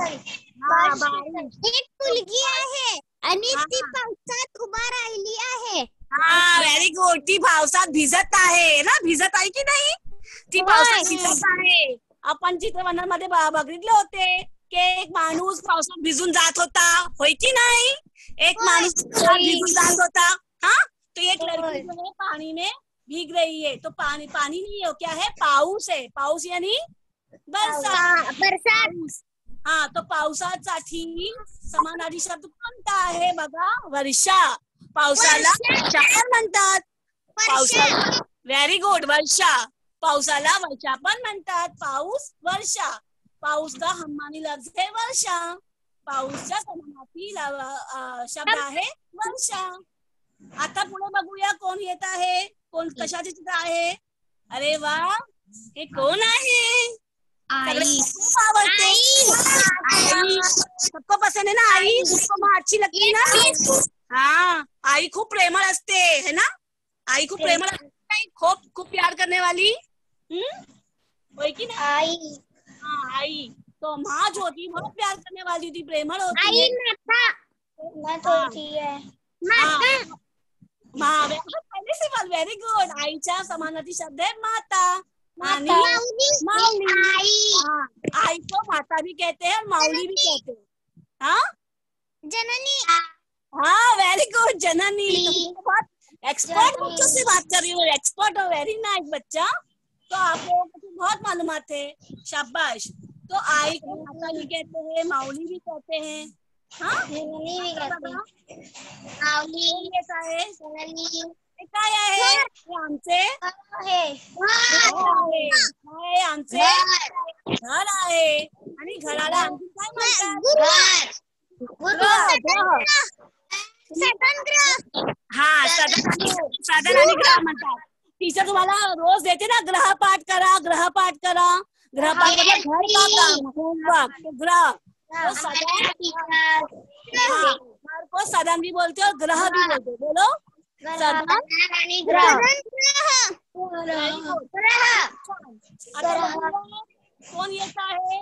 एक फुलगिया है आणि ती पावसात उभा राहिली आहे. हा व्हेरी गुड. ती पावसात भिजत आहे ना. भिजत आहे की नाही. ती पावसात भिजत आहे. आपण चित्रपटामध्ये बघितले होते की एक माणूस पावसात भिजून जात होता. होय की नाही. एक माणूस भिजून जात होता. हाँ तो एक लड़की जो है पानी में भीग रही है. तो पानी पानी नहीं है. क्या है. पाऊस है. पाऊस यानी बरसात. बरसात. हा तो पावसासाठी समानार्थी शब्द कोणता आहे बघा. वर्षा. पावसाला वर्षा पण म्हणतात. पावसाला व्हेरी गुड. वर्षा. पावसाला वर्षा पण म्हणतात. पाऊस वर्षा. पाऊस का हमानी लफ्ज है वर्षा. पाऊसच्या समानार्थी शब्द आहे वर्षा. आता पुढे बघूया कोण येत आहे. कोण कशाचे चित्र आहे. अरे वा हे कोण आहे. आई. खूप आवडते. आई सबको पसंद है ना. आई सबको माँ अच्छी लगती है ना. हाँ आई खूप प्रेमळ असते है ना. आई खूप प्रेमळ असते. खूप खूप प्यार करने वाली. हम्म होय की नहीं. आई. हाँ आई. तो माँ जो होती है बहुत प्यार करने वाली होती. प्रेमळ होती है. माता होती है. माता. माँ पहले से बात. Very good. आईच्या समानार्थी शब्द है माता. आणि माऊली. हाँ आई को माता भी कहते हैं और माऊली भी कहते हैं. हाँ जननी. हाँ वेरी गुड. जननी. तो बहुत एक्सपर्ट बच्चों से बात कर रही हो. एक्सपर्ट और वेरी नाइस बच्चा. तो आप लोगों को बहुत मालूमात है. शाबाश. तो आई को माता भी कहते हैं. माऊली भी कहते हैं. हाँ जननी भी कहते हैं. माऊली. कैसा है. जननी. काय आहे आमचे. है. काय आमचे घर आहे. आणि घराला आणखी काय म्हणतात. हा सदन. सदन आणि ग्रह म्हणतात. टीचर तुम्हाला रोज देते ना ग्रहपाठ करा. ग्रहपाठ करा. ग्रहपाठ मतलब घर का काम होमवर्क. ग्रह तो सदन. घर को सदन भी बोलते और ग्रह भी बोलते. बोलो सदन आणि ग्रह. कोण येत आहे.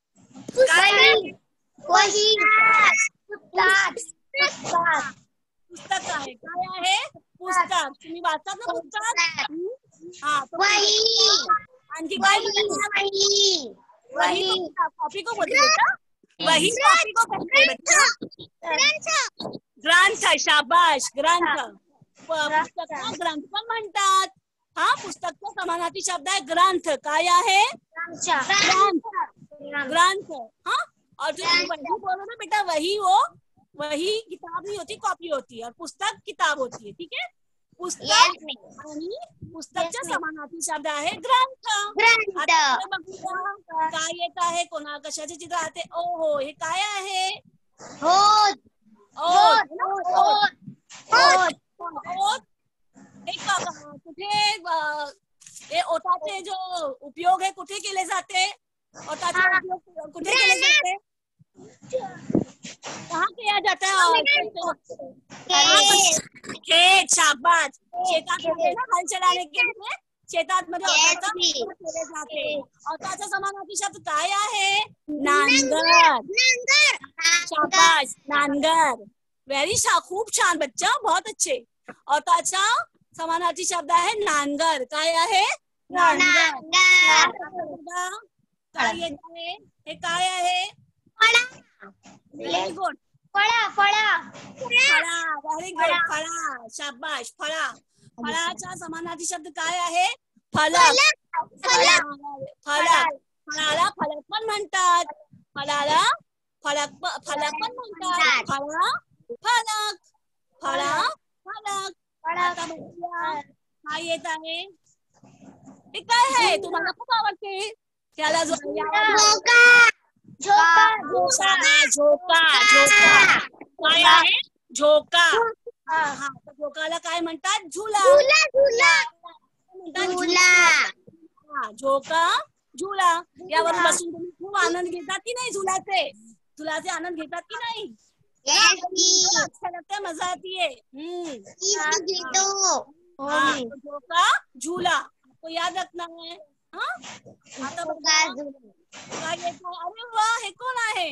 पुस्तक आहे. काय आहे पुस्तक. तुम्ही वाचतात ना पुस्तक. हा आणखी काय. वही कॉपी को बोलते बेटा. वही कॉपी को बोलते बच्चा. ग्रंथ. शाबाश. ग्रंथ. पुस्तकाला ग्रंथ पण म्हणतात. हा पुस्तकचा समानार्थी शब्द आहे ग्रंथ. काय आहे ग्रंथ. ग्रंथ. हाँ और जो वही बोलो ना बेटा. वही वो वही किताब नहीं होती कॉपी होती है. और पुस्तक किताब होती है. ठीक है. पुस्तक Yes, ma'am. आणि पुस्तकच्या Yes, ma'am. समानार्थी शब्द आहे ग्रंथ. ग्रंथ. आता इकडे बघूया काय येत आहे, कोणा कशाचे चित्र आहे. ओ हो, हे काय आहे? होत. ओत. होत. ओत. ओत. एक बघा, कुठे अ, हे ओताचे जो उपयोग है कुठे केले जाते? ओताचे हाँ। उपयोग कुठे केले जाते? कहाँ किया जाता है? खेत. शाबाश. शेतात मध्ये ना हल चलाने के लिए शेतात मध्ये ओताचा उपयोग केले जाते. ओताचा समानार्थी शब्द काय आहे? नांगर. शाबाश. नांगर. वेरी शा खूप छान बच्चा, बहुत अच्छे. ओताचा समानार्थी शब्द आहे नांगर. काय आहे? नांगर. काय येत आहे? हे काय आहे? Very good. फळा फळा फळा. Very good. फळा. शाबाश. फळा. फळाचा समानार्थी शब्द काय आहे? फलक. फलक. फळाला फलक पण म्हणतात. फळाला फलक फलक पण म्हणतात. फळा फलक. फळा फलक. आता बघूया काय येत आहे. हे काय आहे? तुम्हाला खूप आवडते त्याला जो झोका झोका झोका. झोका काय आहे? झोका. हा, झोकाला काय म्हणतात? झुला. म्हणतात झुला. हा, झोका झुला. यावरून बसून तुम्ही खूप आनंद घेतात की नाही? झुलाचे झुलाचे आनंद घेतात की नाही? अच्छा लगता है, मजा आती है. हम्म. हाँ, तो झोका झूला आपको याद रखना है. हाँ, आता बघा काय येतं. अरे वाह, हे कोण आहे?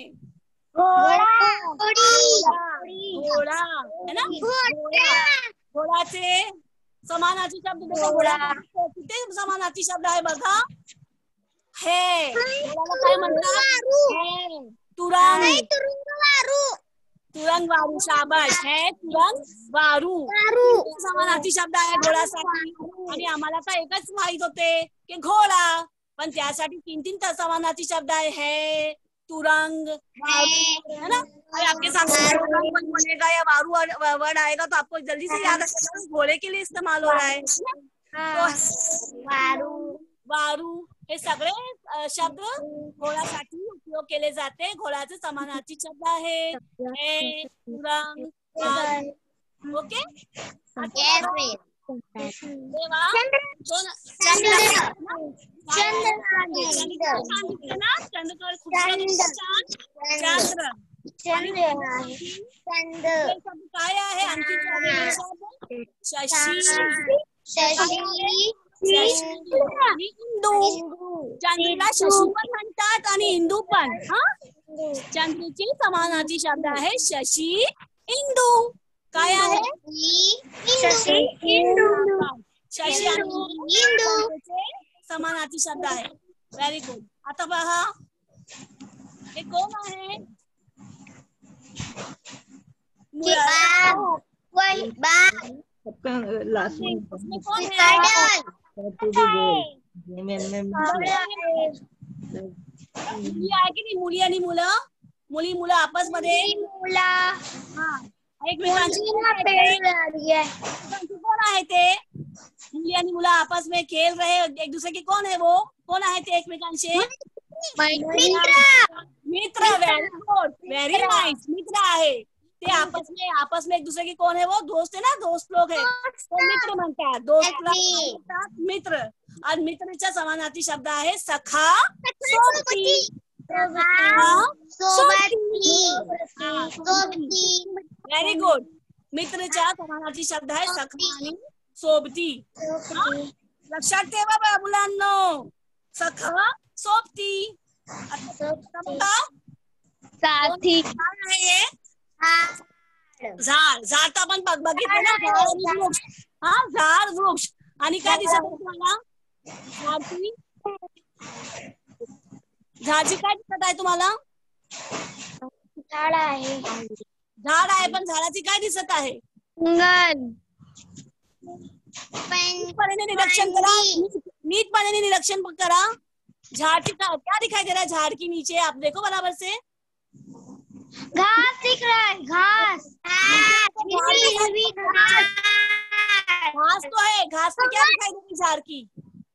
घोडा है ना? घोडाचे समानार्थी शब्द देखो. घोडा किती समानार्थी शब्द आहे बघा. हे घोड्याला काय म्हणतात? हे तुरंग. तुरंग वारू. शाबाश. है तुरंग वारू. समानार्थी शब्द आहे घोड्यासाठी. आणि आम्हाला तर एकच माहित होते की घोडा, पण त्यासाठी तीन तीन समानार्थी शब्द आहे. है तुरंग वारू, है ना? अरे आपके सामने बोलेगा या वारू वर्ड आएगा तो आपको जल्दी से याद आएगा घोड़े के लिए इस्तेमाल हो रहा है. तो वारू वारू हे सगळे शब्द घोड्यासाठी उपयोग केले जाते. घोड्याचे समानार्थी शब्द आहे हे तुरंग वारू. ओके. तेव्हा चंद्र ना, चंद्र खूप चंद्र. शब्द काय आहे? आणखी शशी. आणि इंदू. चंद्रला शशी पण म्हणतात आणि इंदू पण. हा, चंद्रची समानार्थी शब्द आहे शशी इंदू. काय आहे? शशी इंदू. शशी आणि इंदूचे समानार्थी शब्द आहे. Very good. आता पहा हे कोण आहे? कौन है? मुली आहे की नाही? मुली आणि मुलं. मुली मुलं आपस मध्ये हा एकमेकांची कोण आहे ते? मुली आणि मुलं आपस में खेल रहे एक दूसरे के. कोण है वो? कोण आहे ते एकमेकांचे? मित्र. Very good. Very nice. मित्र आहे ते. आपस में आपस में एक दूसरे के कोण है वो? दोस्त है ना, दोस्त लोग है तो मित्र म्हणतात. दोस्त म्हणतात मित्र. आणि मित्रच्या समानार्थी शब्द आहे सखा सोबती. Very good. मित्रच्या समानार्थी शब्द आहे सखा आणि सोबती. लक्षात ठेवा बा मुलांनो. सखा सोबती. साथी. झाड. झाड तर आपण बघितलं ना, झाड आणि वृक्ष. हा, झाड वृक्ष. आणि काय दिसत तुम्हाला? झाडची झाडची काय दिसत आहे तुम्हाला? झाड आहे. झाड आहे, पण झाडाची काय दिसत आहे? नीटपणे निरीक्षण करा. नीटपणे निरीक्षण करा. झाड़ की क्या दिखाई दे रहा है? झाड़ के नीचे आप देखो बराबर से. घास दिख रहा है. घास. घास तो है, घास में क्या दिखाई देगी झाड़ की?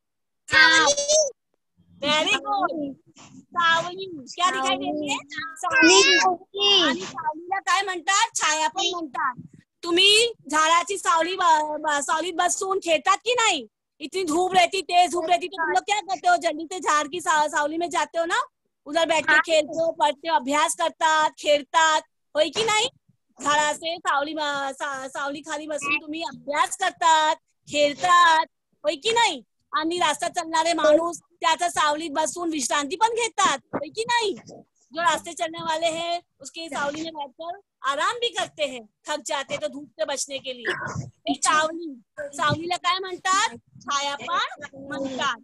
वेरी गुड, सावली. क्या दिखाई देते? सावली. आणि सावलीला काय म्हणतात? छाया पण म्हणतात. तुम्ही झाडाची सावली सावलीत बसून खेळतात की नहीं? इतनी धूप रहती, तेज धूप रहती, तो तुम लोग क्या करते हो? जल्दी से झाड़ की सावली में जाते हो ना, उधर बैठ के खेलते हो, पढ़ते हो, अभ्यास करतात, खेळतात, होय की नाही? झाडाचे सावली सा, सावली खाली बसून तुम्ही अभ्यास करतात, खेळतात, होय की नाही? आणि रास्ता चलणारे माणूस त्याच्या सावलीत बसून विश्रांती पण घेतात, होय की नाही? जो रास्ते चलने वाले हैं उसकी सावली में बैठकर आराम भी करते हैं, थक जाते तो धूप से बचने के लिए. सावली, सावलीला काय म्हणतात? छाया पण म्हणतात.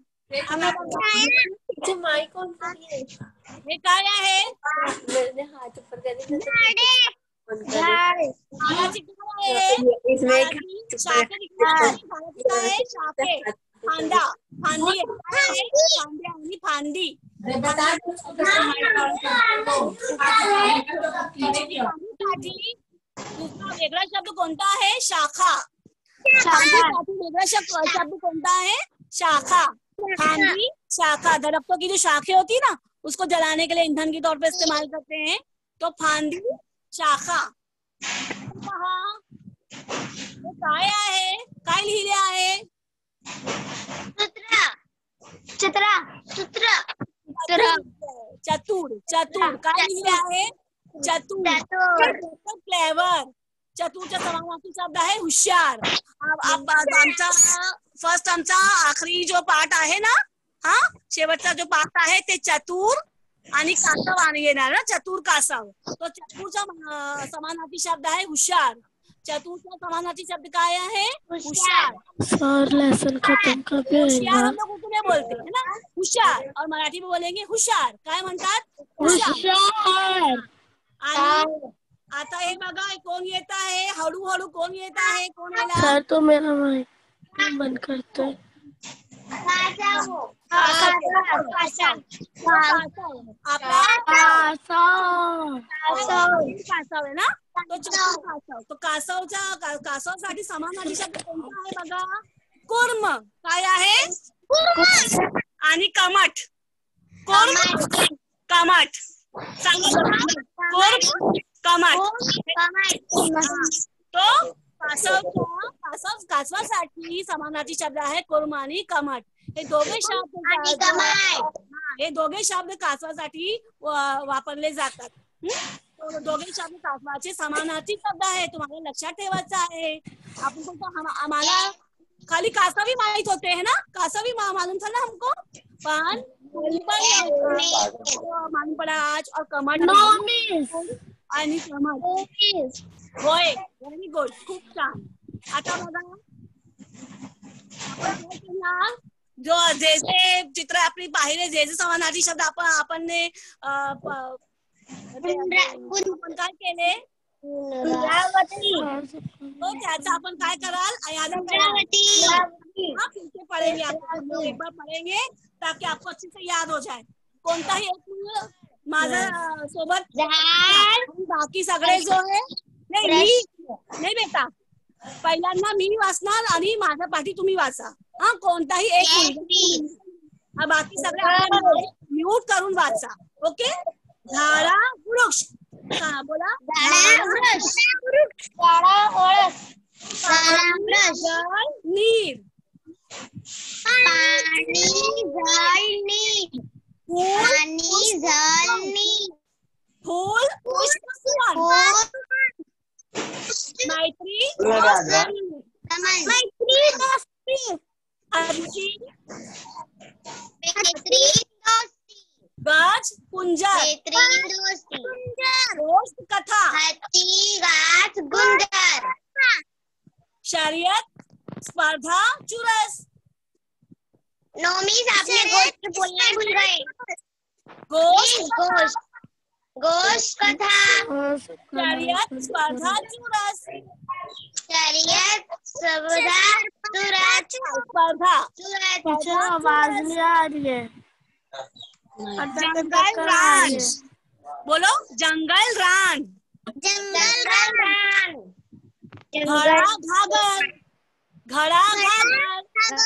हे काय आहे? शाखे, फांदा, फांदी, फांदी आणि फांदी. दूसरा वेगळा शब्द कोणता आहे? शाखा. वेगळा शब्द कोणता है? शाखा. फांदी, शाखा. दरख्तों की जो शाखे होती है ना, उसको जलाने के लिए ईंधन के तौर पे इस्तेमाल करते हैं. तो फांदी, शाखा. काय आहे? काय लिहिले आहे? चित्र चित्र चतुर. चतुर काय लिहिले आहे? चतुर. क्लेवर. चतुरचा समानार्थी शब्द आहे हुशार. आमचा फर्स्ट आमचा आखरी जो पाठ आहे ना, हा शेवटचा जो पाठ आहे ते चतुर आणि कासव आणि येणार ना, चतुर कासव. तो चतुरचा समानार्थी शब्द आहे हुशार. चतुरचा समानार्थी शब्द काय आहे? हुशार. सर लेसन खत्म कभी होशियार हम लोग उर्दू में बोलते हैं ना, हुशार. और मराठी में बोलेंगे हुशार. काय म्हणतात? हुशार. आणि आता हे बघा कोण येत आहे? हळूहळू कोण येत आहे? कोण येणार? सर तो मेरा माइक बंद करते. कासव आहे ना, तो कासव. तो कासवच्या कासवसाठी समानार्थी शब्द कोणता आहे बघा? कुर्म. काय आहे? आणि कमठ. कुर्म, कमठ. सांगा. कुर्म, कमठ. तो कासवच्या कासव कासवासाठी समानार्थी शब्द आहे कुर्म आणि कमठ. हे दोघे शब्द हे दोघे शब्द कासवासाठी वापरले जातात. दोघे शब्द कासवाचे समानार्थी शब्द आहे, तुम्हाला लक्षात ठेवायचं आहे. आपण बोलतो आम्हाला खाली कासव भी माहित होते है ना, कासव भी मालूम था ना हमको, पण मालूम पड़ा आज. और कमठ आणि कमठ. होय, व्हेरी गुड, खूप छान. आता बघा जो जे जे चित्र आपली पाहिले, जे जे समानार्थी शब्द आपण आपण आपण काय केले, तो त्याचा आपण काय कराल, याद पढ़ेंगे. आपण एक बार पढ़ेंगे ताकि आपको अच्छे से याद हो जाए. कोणताही एक माझा सोबत बाकी सगळे जो आहे नाही मी नाही बेटा, पहिल्यांदा मी वाचणार आणि माझ्या पाठी तुम्ही वाचा. हा कोणताही एक, बाकी सगळे म्यूट करून वाचा. ओके. झाडा वृक्ष. हा बोला. नीर. फूल, पुष्प, मैत्री, गज, कुंजर, दोस्त, कथा, शर्यत, स्पर्धा, चुरस. नोमीज आपने गोश्त बोलना भूल गए. गोश्त, गोश्त, गोश्त, कथा, शर्यत, स्पर्धा, चुरस. शर्यत, स्पर्धा, चुरस. स्पर्धा. पीछे आवाज नहीं आ रही है. जंगल रान. बोलो. जंगल रान. जंगल रान. घड़ा, घाघर. घड़ा घाघर,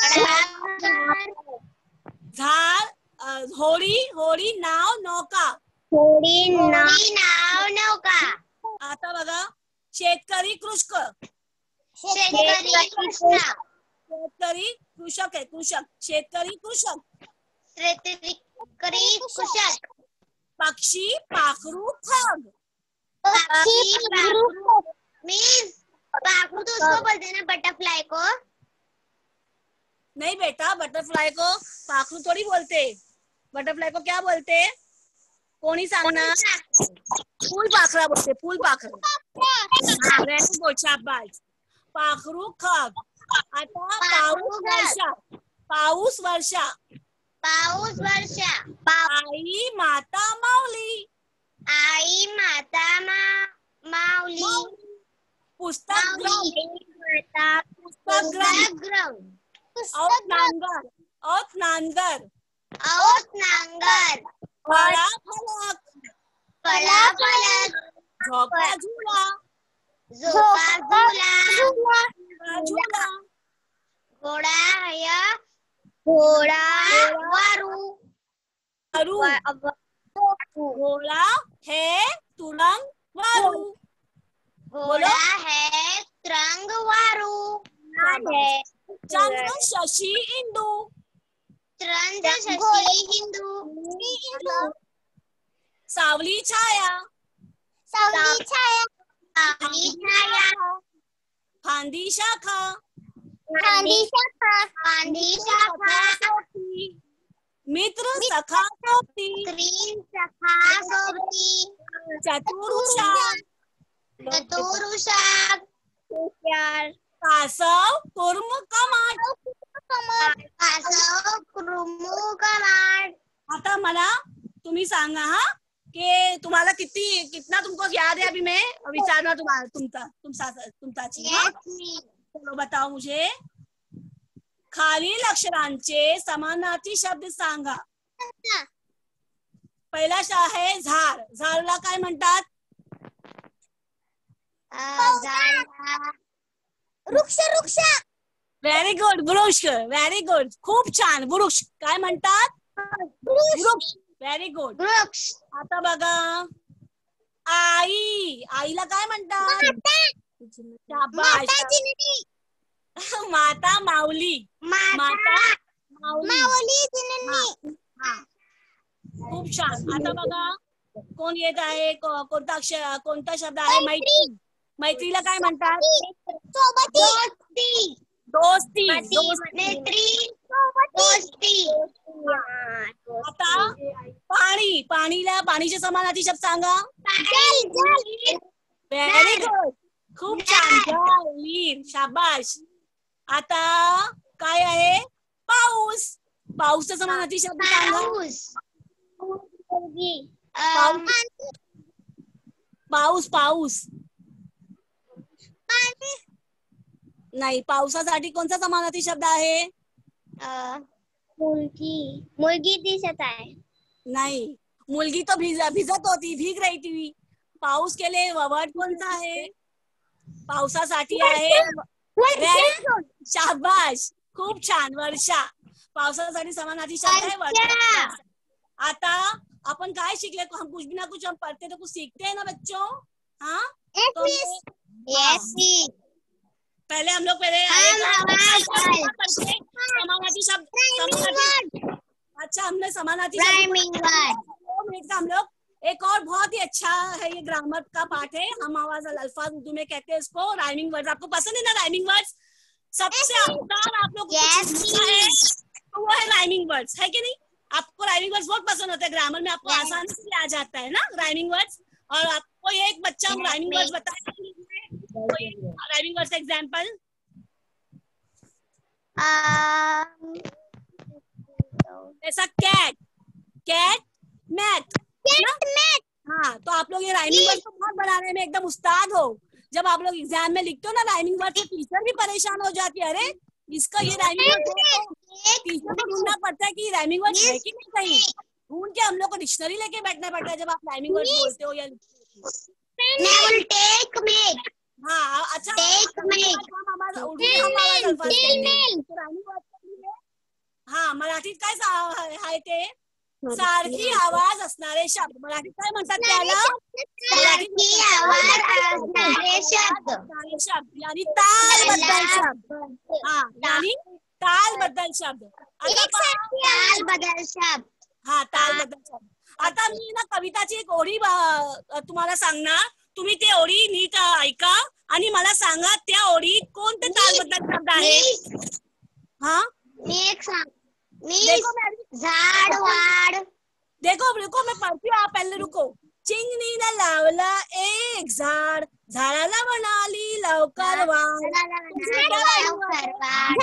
झाड अ, होडी होडी नाव नौका. होडी नाव नौका. आता बघा शेतकरी कृषक, शेतकरी कृष्ण. शेतकरी कृषक आहे, कृषक शेतकरी कृषक. शेतकरी कृषक. पक्षी पाखरू खग. पक्षी पाखरू. मीन्स पाखरू तो उसको बोलते हैं ना, बटरफ्लाई को. नहीं बेटा, बटरफ्लाई को पाखरू थोड़ी बोलते. बटरफ्लाई को क्या बोलते? कोणी सांगणार? फूल पाखरा बोलते, फूल पाखरा. व्हेरी गुड, शाबास. पाखरू खग. आता पाऊस वर्षा, पाऊस वर्षा. पाऊस वर्षा. आई माता माऊली. आई माता माऊली. पुस्तक ग्रंथ, पुस्तक ग्रंथ. औत नांगर, औत नांगर. औत नांगर. फळा फलक, फळा फलक. झोका झुला, झोका झुला. झुला. घोडा या घोडा वारू. वारू. घोडा है तुरंग वारू. घोडा है तुरंग वारू. चंद्र शशि इंदू. चंद्र शशि हिंदू. सावली छाया, सावली छाया. सावली छाया. फांदी शाखा, फांदी शाखा. फांदी शाखा. मित्र सखा सोबती. त्रीन सखा सोबती. चतुरुषा, चतुरुषा. कासव कुर्म कमाट. कासव कुर्मू कमाट. आता मला तुम्ही सांगा हा कि तुम्हाला किती कितना तुमको याद है. अभी मैं विचारना तुम्हारा तुमचा तुमचा तुमचाची. चलो बताओ मुझे. खालील अक्षरांचे समानार्थी शब्द सांगा. पहिला शब्द आहे झाड. झाडला काय म्हणतात? वृक्ष. वृक्ष. Very good. वृक्ष. व्हेरी गुड, खूप छान. वृक्ष काय म्हणतात? वृक्ष. Very good. वृक्ष. आता बघा आई. आईला काय म्हणतात? शाबाश. माता माऊली. माता माऊली. हा. खूप छान. आता बघा कोण येत आहे? को- कोणता अक्षर कोणता शब्द आहे? मैत्री. मैत्रीला काय म्हणतात? दोस्ती. दोस्ती. मैत्री. दोस्ती. आता पाणी. पाणीला पाणीचे समानार्थी शब्द सांगा. व्हेरी गुड, खूप छान. जल, नीर. शाबाश. आता काय आहे? पाऊस. पाऊसचा समानार्थी शब्द सांगा. पाऊस. पाऊस नाही. पावसासाठी कोणता समानार्थी शब्द आहे? मुलगी. मुलगी दिसत आहे. नाही. मुलगी तो भिज भिजत होती, भीग रही थी. पाऊस के लिए वर्ड कोणता आहे? पावसासाठी आहे. व्हेरी गुड, शाबाश, खूप छान. वर्षा. पावसासाठी समानार्थी शब्द आहे वर्षा. आता अपन काय शिकले? हम कुछ भी ना कुछ हम पढ़ते तो कुछ सीखते हैं ना बच्चों. हाँ तो यस. पहले हम लोग पहले समानार्थी शब्द समानार्थी. अच्छा, हमने समानार्थी शब्द का हम लोग एक और बहुत ही अच्छा है ये ग्रामर का पार्ट है. हम आवाज अल्फाज उर्दू में कहते हैं इसको राइमिंग वर्ड्स. आपको पसंद है ना राइमिंग वर्ड्स? सबसे आसान आप लोग है तो वो है राइमिंग वर्ड्स, है कि नहीं? आपको राइमिंग वर्ड्स बहुत पसंद होता है. ग्रामर में आपको आसानी से आ जाता है ना राइमिंग वर्ड्स. और आपको ये एक बच्चा हम राइमिंग वर्ड्स बताएंगे. Rhyming words example. जैसा कैट, कैट, मैट. हाँ, तो आप लोग ये राइमिंग वर्ड्स को बहुत बनाने में एकदम उस्ताद हो. जब आप लोग एग्जाम में लिखते हो ना राइमिंग वर्ड, तो टीचर भी परेशान हो जाती है. अरे इसका ये राइमिंग वर्ड, टीचर को ढूंढना पड़ता है कि राइमिंग वर्ड है कि नहीं. कहीं ढूंढ के हम लोग को डिक्शनरी लेके बैठना पड़ता है जब आप राइमिंग वर्ड बोलते हो या लिखते हो. हाँ अच्छा एक मिनिट. हम आवाज उर्दू हम आवाज अल्फाज कहते हैं. पुराणी बात करली आहे. हा मराठीत काय सा- आहे ते सारखी आवाज असणारे शब्द. मराठीत काय म्हणतात त्याला? सारखी आवाज असणारे शब्द. असणारे शब्द यानी तालबद्दल शब्द. हा यानी तालबद्दल शब्द. आता पहा. तालबद्दल शब्द. हा तालबद्दल शब्द. आता मी ना कविताची एक ओळी अ, तुम्हाला सांगणार. तुम्ही ते ओळी नीट ऐका आणि मला सांगा त्या ओळीत कोणते तालबद्दल शब्द आहेत. हा मी एक सांग. मी देखो मैं झाड वाढ. देखो रुको मैं पढ़ती हूँ, आप पहले रुको. चिंगणीनं लावला एक झाड, झाडाला म्हणाली लवकर वाढ. लवकर वाढ.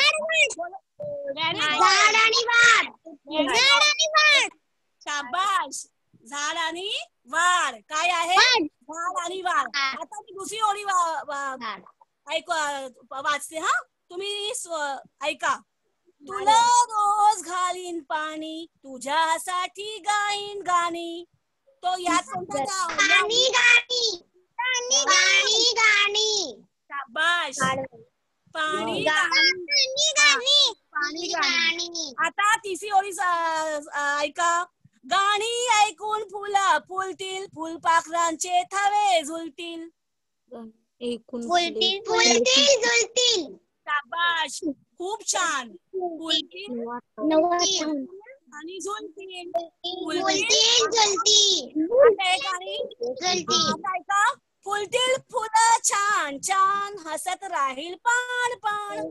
झाड आणि वाढ. झाड आणि वाढ. शाबाश. झाड आणि वाढ काय आहे? झाड आणि वाढ. आता मी दुसरी ओळी वा- वा- ऐक वाचते. हा तुम्ही स्व- ऐका. तुला रोज घालीन पाणी, तुझ्यासाठी गाईन गाणी. तो यात कोणता गाव? गाणी गाणी. गाणी गाणी. शाबाश. पाणी गाणी गाणी. पाणी गाणी. गाणी. आता तिसरी ओळी स- ऐका. गाणी ऐकून फुला फुलतील, फुलपाखरांचे थवे झुलतील. फुलतील फुलतील झुलतील. शाबाश. खूप छान. फुलतील आणि झुलतील. फुलतील झुलतील. आता एक आणि झुलतील. आता ऐका. फुलतील फुलं छान छान, हसत राहील पान पान.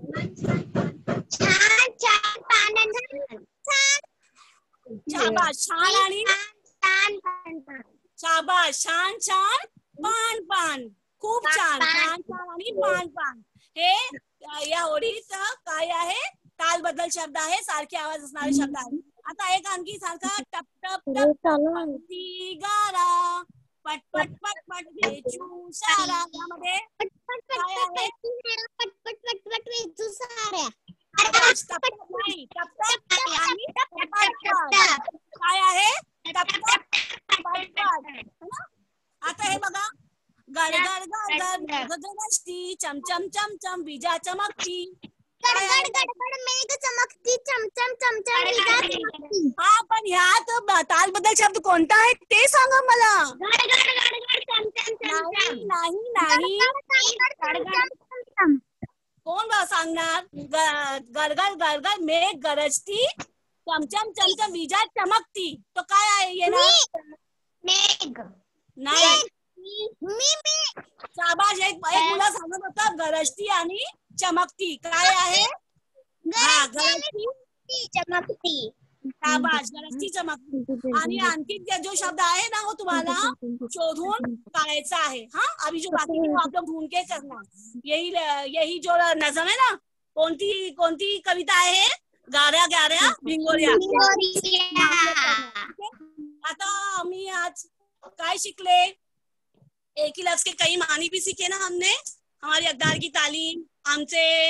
छान छान पानं. छान शाबाश. छान आणि छान पान पान. शाबाश. छान छान पान पान. खूप छान. छान छान आणि पान पान. हे या ओळीत काय आहे? तालबद्दल शब्द आहे. सारखे आवाज असणारे शब्द आहे. आता एक आणखी सारखा. टप टप टप पडती गारा, पट पट पट पट वेचू सारा. यामध्ये काय आहे? पटपट पटपट वेचू साऱ्या. शाबाश. टप टप नाही. टप टप आणि पट पट. काय आहे? टप टप पट पट. आता हे बघा. गडगड गडगड गगनष्टी, चमचम चमचम विजा चमकती. गडगड गडगड मेघ चमकती. चमचम चमचम विजा चमकती. हा पण ह्यात तालबद्दल शब्द कोणता आहे ते सांगा मला. गडगड गडगड चमचम चमचम. नाही नाही गडगड. कोण बा सांगणार? ग- गडगड गडगड मेघ गरजती, चमचम चमचम विजा चमकती. तो काय आहे येणार? मेघ. नाही. मी मी शाबाश. एक एक मुलं सांगत होता गरजती आणि चमकती. काय आहे? हा गरजती चमकती. शाबाश. गरजती चमकती. आणि आणखी जो शब्द आहे ना वो तुम्हाला शोधून काढायचा आहे. हाँ अभी जो बाकी है वो आप लोग ढूंढ के करना. यही यही जो नजम है ना. कोणती कोणती कविता आहे? गाऱ्या गाऱ्या भिंगोऱ्या. आता मी आज काय शिकले? एक ही लफ्ज के कई मानी भी सीखे ना हमने. हमारी अकदार की तालीम, आमचे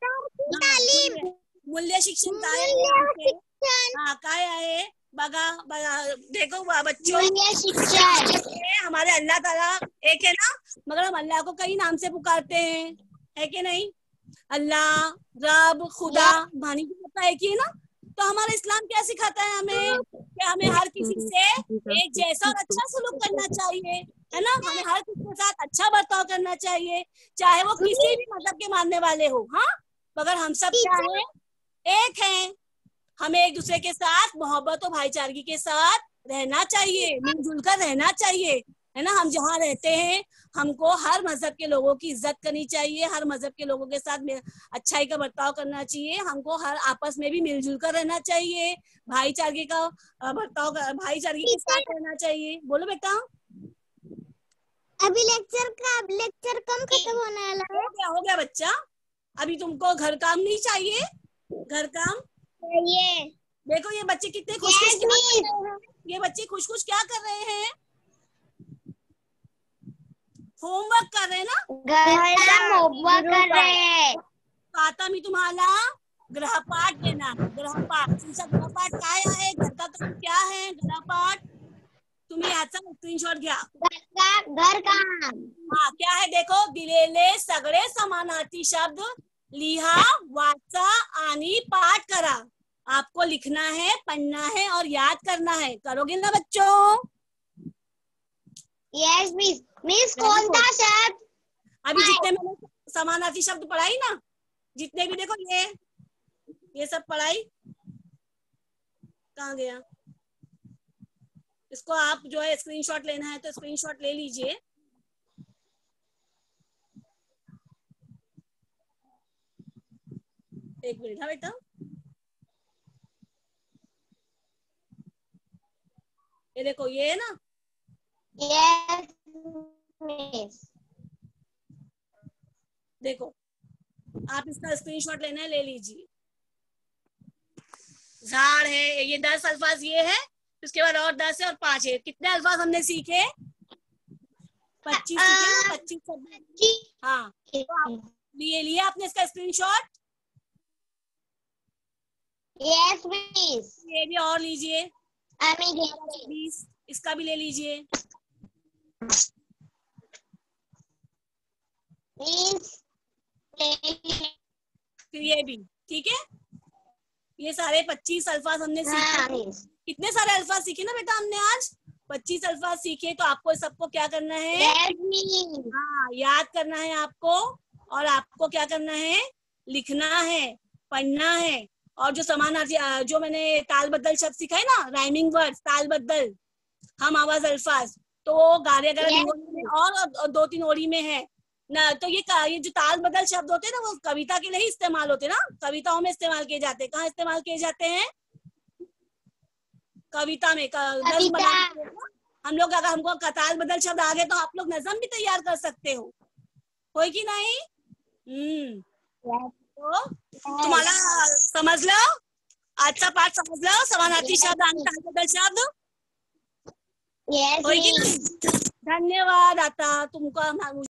मूल्य शिक्षण काय आहे? हाँ काय आहे बघा बघा. देखो बच्चों, ये हमारे अल्लाह ताला एक है ना, मगर हम अल्लाह को कई नाम से पुकारते हैं, है कि नहीं? अल्लाह, रब, खुदा, भानी की पता है कि ना. तो हमारा इस्लाम क्या सिखाता है हमें कि हमें हर किसी से एक जैसा और अच्छा सलूक करना चाहिए, है ना. हमें हर किसी के साथ अच्छा बर्ताव करना चाहिए, चाहे वो किसी भी मजहब के मानने वाले हो. हाँ मगर हम सब क्या है? एक हैं. हमें एक दूसरे के साथ मोहब्बत और भाईचारगी के साथ रहना चाहिए, मिलजुल कर रहना चाहिए, है ना. हम जहाँ रहते हैं हमको हर मजहब के लोगों की इज्जत करनी चाहिए, हर मजहब के लोगों के साथ अच्छाई का बर्ताव करना चाहिए. हमको हर आपस में भी मिलजुल कर रहना चाहिए, भाईचारगी का बर्ताव भाईचारगी के साथ रहना चाहिए. बोलो बेटा. अभी लेक्चर का लेक्चर कम खत्म होने वाला है. हो गया हो गया बच्चा. अभी तुमको घर काम नहीं चाहिए? घर काम ये देखो ये बच्चे कितने खुश खुश क्या कर रहे हैं. ये बच्चे खुश खुश क्या कर रहे हैं? होमवर्क कर रहे हैं ना. घरचा होमवर्क कर रहे हैं. तो आता मी तुम्हाला ग्रहपाठ देणार. ग्रहपाठ तुमचा ग्रहपाठ काय आहे? घर का काम क्या है? ग्रहपाठ तुम्ही याचा स्क्रीनशॉट घ्या. घर काम. हा क्या है देखो, दिलेले सगळे समानार्थी शब्द लिहा, वाचा आणि पाठ करा. आपको लिखना है, पढ़ना है और याद करना है. करोगे ना बच्चों? Yes miss. मिस कौन सा शब्द? अभी जितने मैंने समानार्थी शब्द पढ़ाई ना, जितने भी देखो ये ये सब पढ़ाई, कहाँ गया? इसको आप जो है स्क्रीनशॉट लेना है तो स्क्रीनशॉट ले लीजिए. एक मिनट. हाँ बेटा, ये देखो ये है ना. Yes miss. देखो आप इसका स्क्रीनशॉट लेना है, ले लीजिए. झाड़ है, ये दस अल्फाज ये है, उसके बाद और दस है और पांच है. कितने अल्फाज हमने सीखे? पच्चीस सीखे ना, पच्चीस. हाँ, तो आप लिए लिए आपने इसका स्क्रीनशॉट. Yes miss. ये भी और लीजिए. अमी बीस, इसका भी ले लीजिए. मिस. फिर ये भी. ठीक है, ये सारे पच्चीस अल्फाज हमने सीखे. कितने सारे अल्फाज सीखे ना बेटा हमने आज? पच्चीस अल्फाज सीखे. तो आपको सबको क्या करना है? हाँ, याद करना है आपको. और आपको क्या करना है? लिखना है, पढ़ना है. और जो समानार्थी, जो मैंने ताल बद्दल शब्द सिखाए ना, राइमिंग वर्ड्स, ताल बद्दल, हम आवाज अल्फाज, तो वो गारे गारे में और दो तीन ओरी में है ना. तो ये ये जो ताल बदल शब्द होते हैं ना, वो कविता के लिए ही इस्तेमाल होते हैं ना. कविताओं में इस्तेमाल किए जाते हैं. कहाँ इस्तेमाल किए जाते हैं? कविता में. कविता. हम लोग अगर हमको ताल बदल शब्द आ गए तो आप लोग नज़म भी तैयार कर सकते हो, होय कि नहीं? हम्म तो तुम्हाला समझ लो, आजचा पाठ समझ लो. समानार्थी शब्द आणि ताल बदल शब्द. होय की नाही? धन्यवाद. आता तुमको